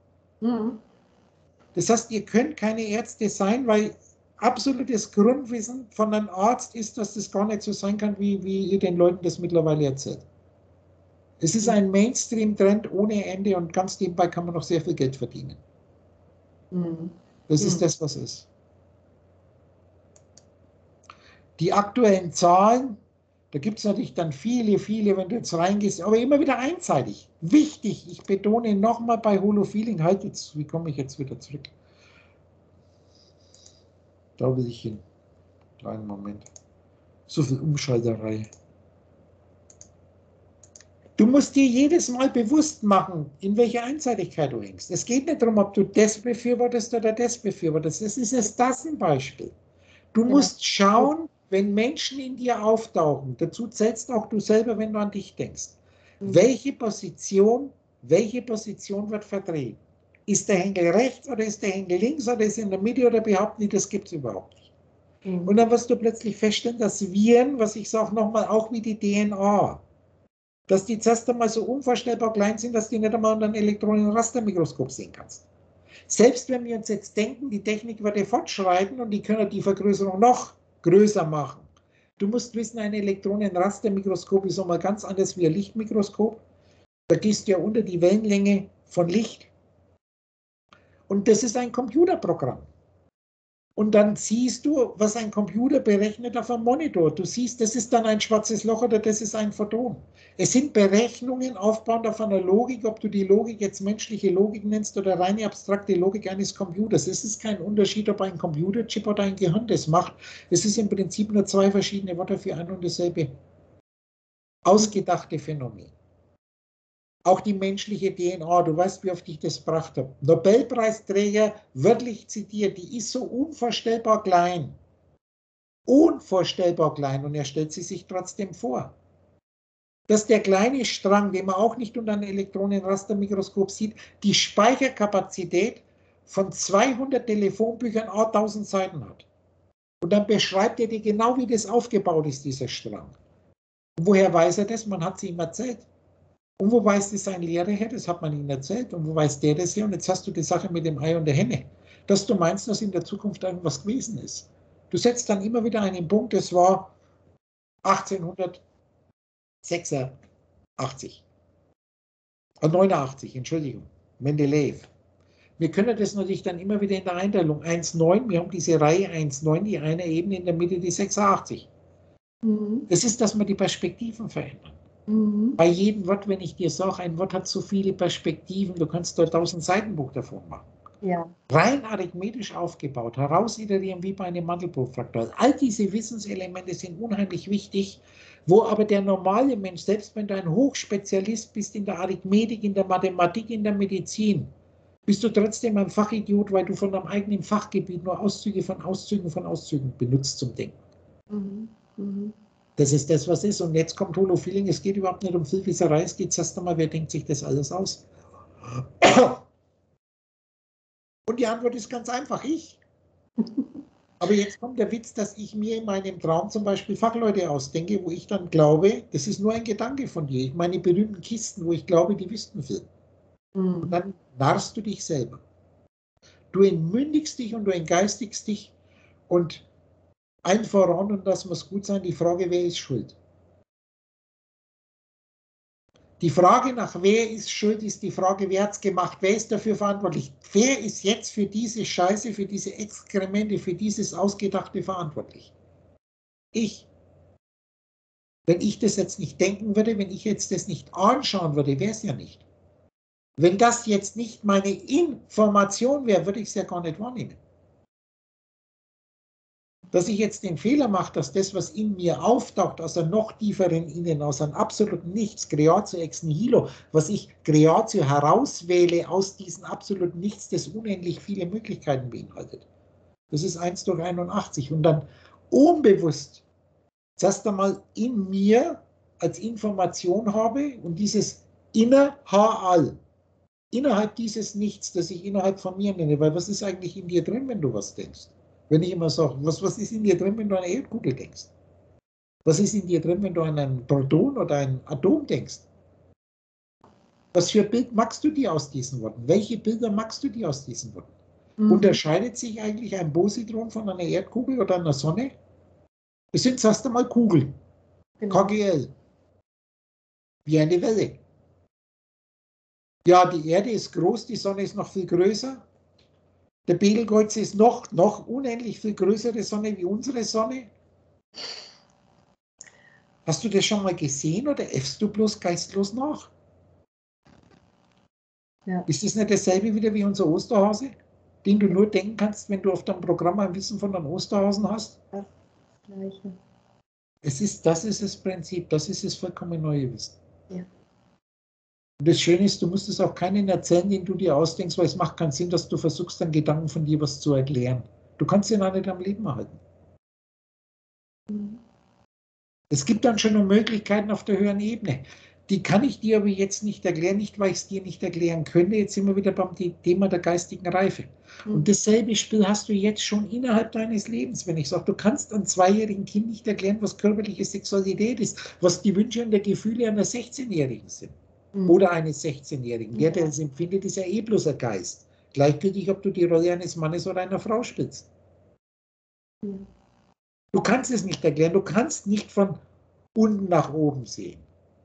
Speaker 1: Das heißt, ihr könnt keine Ärzte sein, weil absolutes Grundwissen von einem Arzt ist, dass das gar nicht so sein kann, wie ihr den Leuten das mittlerweile erzählt. Es ist ein Mainstream-Trend ohne Ende und ganz nebenbei kann man noch sehr viel Geld verdienen. Das ist das, was ist. Die aktuellen Zahlen, da gibt es natürlich dann viele, wenn du jetzt reingehst, aber immer wieder einseitig. Wichtig, ich betone nochmal bei Holofeeling, halt jetzt, wie komme ich jetzt wieder zurück? Da will ich hin. Kleinen Moment. So viel Umschalterei. Du musst dir jedes Mal bewusst machen, in welcher Einseitigkeit du hängst. Es geht nicht darum, ob du das befürwortest oder das befürwortest. Das ist jetzt das ein Beispiel. Du musst schauen, wenn Menschen in dir auftauchen, dazu zählst auch du selber, wenn du an dich denkst, welche Position wird vertreten? Ist der Henkel rechts oder ist der Henkel links oder ist er in der Mitte oder behaupten die, das gibt es überhaupt nicht. Und dann wirst du plötzlich feststellen, dass Viren, was ich sage nochmal, auch wie die DNA, dass die zuerst einmal so unvorstellbar klein sind, dass die nicht einmal unter einem Elektronenrastermikroskop sehen kannst. Selbst wenn wir uns jetzt denken, die Technik würde fortschreiten und die können die Vergrößerung noch größer machen. Du musst wissen, ein Elektronenrastermikroskop ist einmal ganz anders wie ein Lichtmikroskop. Da gehst du ja unter die Wellenlänge von Licht. Und das ist ein Computerprogramm. Und dann siehst du, was ein Computer berechnet auf einem Monitor. Du siehst, das ist dann ein schwarzes Loch oder das ist ein Photon. Es sind Berechnungen aufbauend auf einer Logik, ob du die Logik jetzt menschliche Logik nennst oder reine abstrakte Logik eines Computers. Es ist kein Unterschied, ob ein Computerchip oder ein Gehirn das macht. Es ist im Prinzip nur zwei verschiedene Worte für ein und dasselbe ausgedachte Phänomen. Auch die menschliche DNA, du weißt, wie oft ich das gebracht habe. Nobelpreisträger, wörtlich zitiert, die ist so unvorstellbar klein. Unvorstellbar klein und er stellt sie sich trotzdem vor. Dass der kleine Strang, den man auch nicht unter einem Elektronenrastermikroskop sieht, die Speicherkapazität von 200 Telefonbüchern 1000 Seiten hat. Und dann beschreibt er dir genau, wie das aufgebaut ist, dieser Strang. Und woher weiß er das? Man hat es ihm erzählt. Und wo weiß das sein Lehrer her? Das hat man ihnen erzählt. Und wo weiß der das her? Und jetzt hast du die Sache mit dem Ei und der Henne. Dass du meinst, dass in der Zukunft irgendwas gewesen ist. Du setzt dann immer wieder einen Punkt, das war 1886. 89, Entschuldigung. Mendeleev. Wir können das natürlich dann immer wieder in der Einteilung 1,9. Wir haben diese Reihe 1,9, die eine Ebene in der Mitte, die 86. Das ist, dass wir die Perspektiven verändern. Bei jedem Wort, wenn ich dir sage, ein Wort hat so viele Perspektiven, du kannst dort 1000 Seitenbuch davon machen.
Speaker 4: Ja.
Speaker 1: Rein arithmetisch aufgebaut, herausiterieren wie bei einem Mandelbrotfraktal. All diese Wissenselemente sind unheimlich wichtig, wo aber der normale Mensch, selbst wenn du ein Hochspezialist bist in der Arithmetik, in der Mathematik, in der Medizin, bist du trotzdem ein Fachidiot, weil du von deinem eigenen Fachgebiet nur Auszüge von Auszügen benutzt zum Denken. Das ist das, was ist. Und jetzt kommt Holofeeling. Es geht überhaupt nicht um Filfiserei. Es geht erst einmal, wer denkt sich das alles aus? Und die Antwort ist ganz einfach, ich. Aber jetzt kommt der Witz, dass ich mir in meinem Traum zum Beispiel Fachleute ausdenke, wo ich dann glaube, das ist nur ein Gedanke von dir. Ich meine berühmten Kisten, wo ich glaube, die wüssten viel. Und dann narrst du dich selber. Du entmündigst dich und du entgeistigst dich und allen voran, und das muss gut sein, die Frage, wer ist schuld? Die Frage nach wer ist schuld, ist die Frage, wer hat es gemacht, wer ist dafür verantwortlich? Wer ist jetzt für diese Scheiße, für diese Exkremente, für dieses Ausgedachte verantwortlich? Ich. Wenn ich das jetzt nicht denken würde, wenn ich jetzt das nicht anschauen würde, wäre es ja nicht. Wenn das jetzt nicht meine Information wäre, würde ich es ja gar nicht wahrnehmen. Dass ich jetzt den Fehler mache, dass das, was in mir auftaucht, aus einem noch tieferen Innen, aus einem absoluten Nichts, Creatio ex nihilo, was ich Creatio herauswähle aus diesem absoluten Nichts, das unendlich viele Möglichkeiten beinhaltet. Das ist 1 durch 81 und dann unbewusst zuerst einmal in mir als Information habe und dieses Inner Ha all, innerhalb dieses Nichts, das ich innerhalb von mir nenne, weil was ist eigentlich in dir drin, wenn du was denkst? Wenn ich immer sage, was ist in dir drin, wenn du an eine Erdkugel denkst? Was ist in dir drin, wenn du an ein Proton oder ein Atom denkst? Was für ein Bild machst du dir aus diesen Worten? Welche Bilder machst du dir aus diesen Worten? Unterscheidet sich eigentlich ein Positron von einer Erdkugel oder einer Sonne? Es sind erst einmal Kugeln.
Speaker 4: Genau.
Speaker 1: KGL. Wie eine Welle. Ja, die Erde ist groß, die Sonne ist noch viel größer. Der Betelgeuse ist noch unendlich viel größere Sonne wie unsere Sonne. Hast du das schon mal gesehen oder äffst du bloß geistlos nach?
Speaker 4: Ja.
Speaker 1: Ist das nicht dasselbe wieder wie unser Osterhase, den du nur denken kannst, wenn du auf deinem Programm ein Wissen von einem Osterhasen hast?
Speaker 4: Das Gleiche.
Speaker 1: Das ist das Prinzip, das ist das vollkommen neue Wissen.
Speaker 4: Ja.
Speaker 1: Und das Schöne ist, du musst es auch keinen erzählen, den du dir ausdenkst, weil es macht keinen Sinn, dass du versuchst, dann Gedanken von dir was zu erklären. Du kannst ihn auch nicht am Leben erhalten. Es gibt dann schon noch Möglichkeiten auf der höheren Ebene. Die kann ich dir aber jetzt nicht erklären, nicht weil ich es dir nicht erklären könnte. Jetzt sind wir wieder beim Thema der geistigen Reife. Und dasselbe Spiel hast du jetzt schon innerhalb deines Lebens. Wenn ich sage, du kannst einem 2-jährigen Kind nicht erklären, was körperliche Sexualität ist, was die Wünsche und die Gefühle einer 16-Jährigen sind. Oder eines 16-Jährigen. Der es empfindet, ist ja eh bloß ein Geist. Gleichgültig, ob du die Rolle eines Mannes oder einer Frau spielst. Du kannst es nicht erklären. Du kannst nicht von unten nach oben sehen.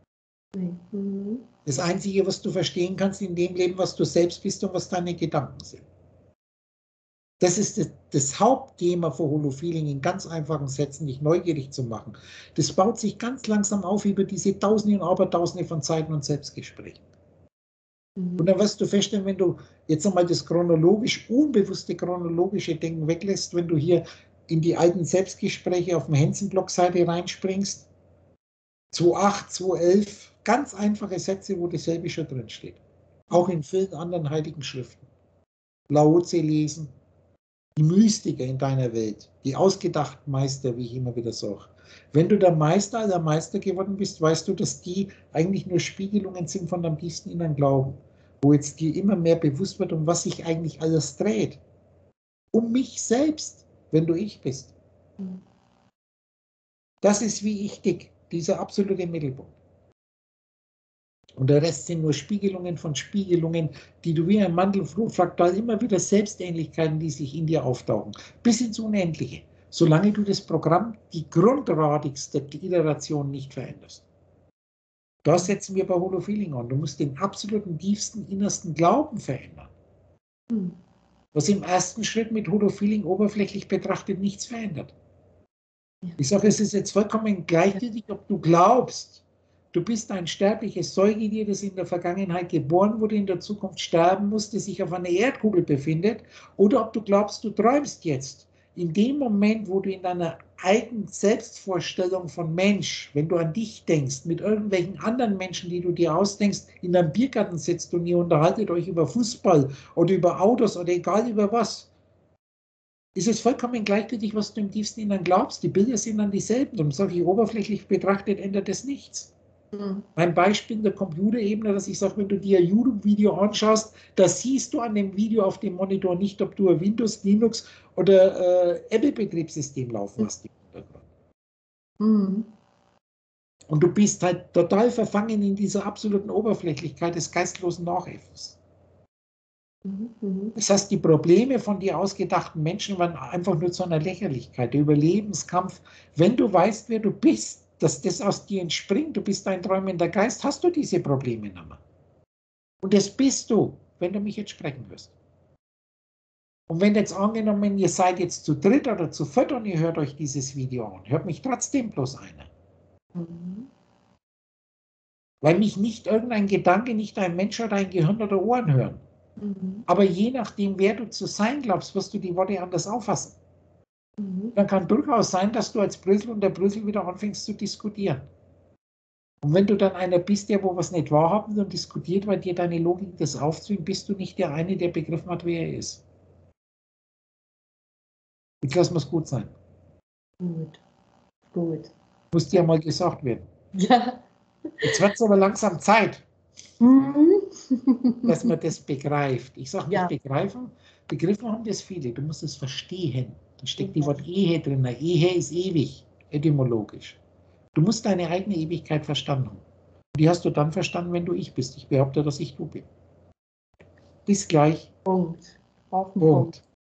Speaker 1: Das Einzige, was du verstehen kannst in dem Leben, was du selbst bist und was deine Gedanken sind. Das ist das Hauptthema für Holofeeling, in ganz einfachen Sätzen, dich neugierig zu machen. Das baut sich ganz langsam auf über diese Tausende und Abertausende von Zeiten und Selbstgesprächen. Und dann wirst du feststellen, wenn du jetzt einmal das unbewusste chronologische Denken weglässt, wenn du hier in die alten Selbstgespräche auf dem Hensen-Blog-Seite reinspringst, 2.8, 2.11, ganz einfache Sätze, wo dasselbe schon drin steht. Auch in vielen anderen heiligen Schriften. Lao Tse lesen, die Mystiker in deiner Welt, die ausgedachten Meister, wie ich immer wieder sage. Wenn du der Meister aller Meister geworden bist, weißt du, dass die eigentlich nur Spiegelungen sind von deinem tiefsten inneren Glauben, wo jetzt dir immer mehr bewusst wird, um was sich eigentlich alles dreht. Um mich selbst, wenn du ich bist. Das ist wie ich dick, dieser absolute Mittelpunkt. Und der Rest sind nur Spiegelungen von Spiegelungen, die du wie ein Mandelfraktal immer wieder Selbstähnlichkeiten, die sich in dir auftauchen, bis ins Unendliche, solange du das Programm, die grundradigste Iteration nicht veränderst. Da setzen wir bei Holofeeling an. Du musst den absoluten tiefsten, innersten Glauben verändern. Was im ersten Schritt mit Holofeeling oberflächlich betrachtet nichts verändert. Ich sage, es ist jetzt vollkommen gleichgültig, ob du glaubst, du bist ein sterbliches Säugetier, das in der Vergangenheit geboren wurde, in der Zukunft sterben muss, das sich auf einer Erdkugel befindet, oder ob du glaubst, du träumst jetzt. In dem Moment, wo du in deiner eigenen Selbstvorstellung von Mensch, wenn du an dich denkst, mit irgendwelchen anderen Menschen, die du dir ausdenkst, in einem Biergarten sitzt und ihr unterhaltet euch über Fußball oder über Autos oder egal über was, ist es vollkommen gleichgültig, was du im tiefsten Innern glaubst. Die Bilder sind dann dieselben. Darum sage ich, oberflächlich betrachtet ändert es nichts. Mein Beispiel in der Computerebene, dass ich sage, wenn du dir ein YouTube-Video anschaust, da siehst du an dem Video auf dem Monitor nicht, ob du ein Windows, Linux oder Apple-Betriebssystem laufen hast im Hintergrund. Und du bist halt total verfangen in dieser absoluten Oberflächlichkeit des geistlosen Nachäffens. Das heißt, die Probleme von dir ausgedachten Menschen waren einfach nur zu einer Lächerlichkeit, der Überlebenskampf. Wenn du weißt, wer du bist, dass das aus dir entspringt, du bist ein träumender Geist, hast du diese Probleme nicht mehr. Und das bist du, wenn du mich jetzt sprechen wirst. Und wenn jetzt angenommen, ihr seid jetzt zu dritt oder zu viert und ihr hört euch dieses Video an, hört mich trotzdem bloß einer. Weil mich nicht irgendein Gedanke, nicht ein Mensch oder ein Gehirn oder Ohren hören. Aber je nachdem, wer du zu sein glaubst, wirst du die Worte anders auffassen. Dann kann durchaus sein, dass du als Brüssel und der Brüssel wieder anfängst zu diskutieren. Und wenn du dann einer bist, der wo was nicht wahrhaben und diskutiert, weil dir deine Logik das aufzwingt, bist du nicht der eine, der begriffen hat, wer er ist. Jetzt lassen wir es gut sein.
Speaker 4: Gut.
Speaker 1: Muss dir ja mal gesagt werden.
Speaker 4: Ja.
Speaker 1: Jetzt wird es aber langsam Zeit. dass man das begreift. Ich sage nicht
Speaker 4: Ja.
Speaker 1: begreifen, Begriffe haben das viele, du musst es verstehen. Da steckt die Wort Ehe drin. Ehe ist ewig, etymologisch. Du musst deine eigene Ewigkeit verstanden haben. Die hast du dann verstanden, wenn du ich bist. Ich behaupte, dass ich du bin. Bis gleich.
Speaker 4: Punkt. Auf den
Speaker 1: Punkt.
Speaker 4: Punkt.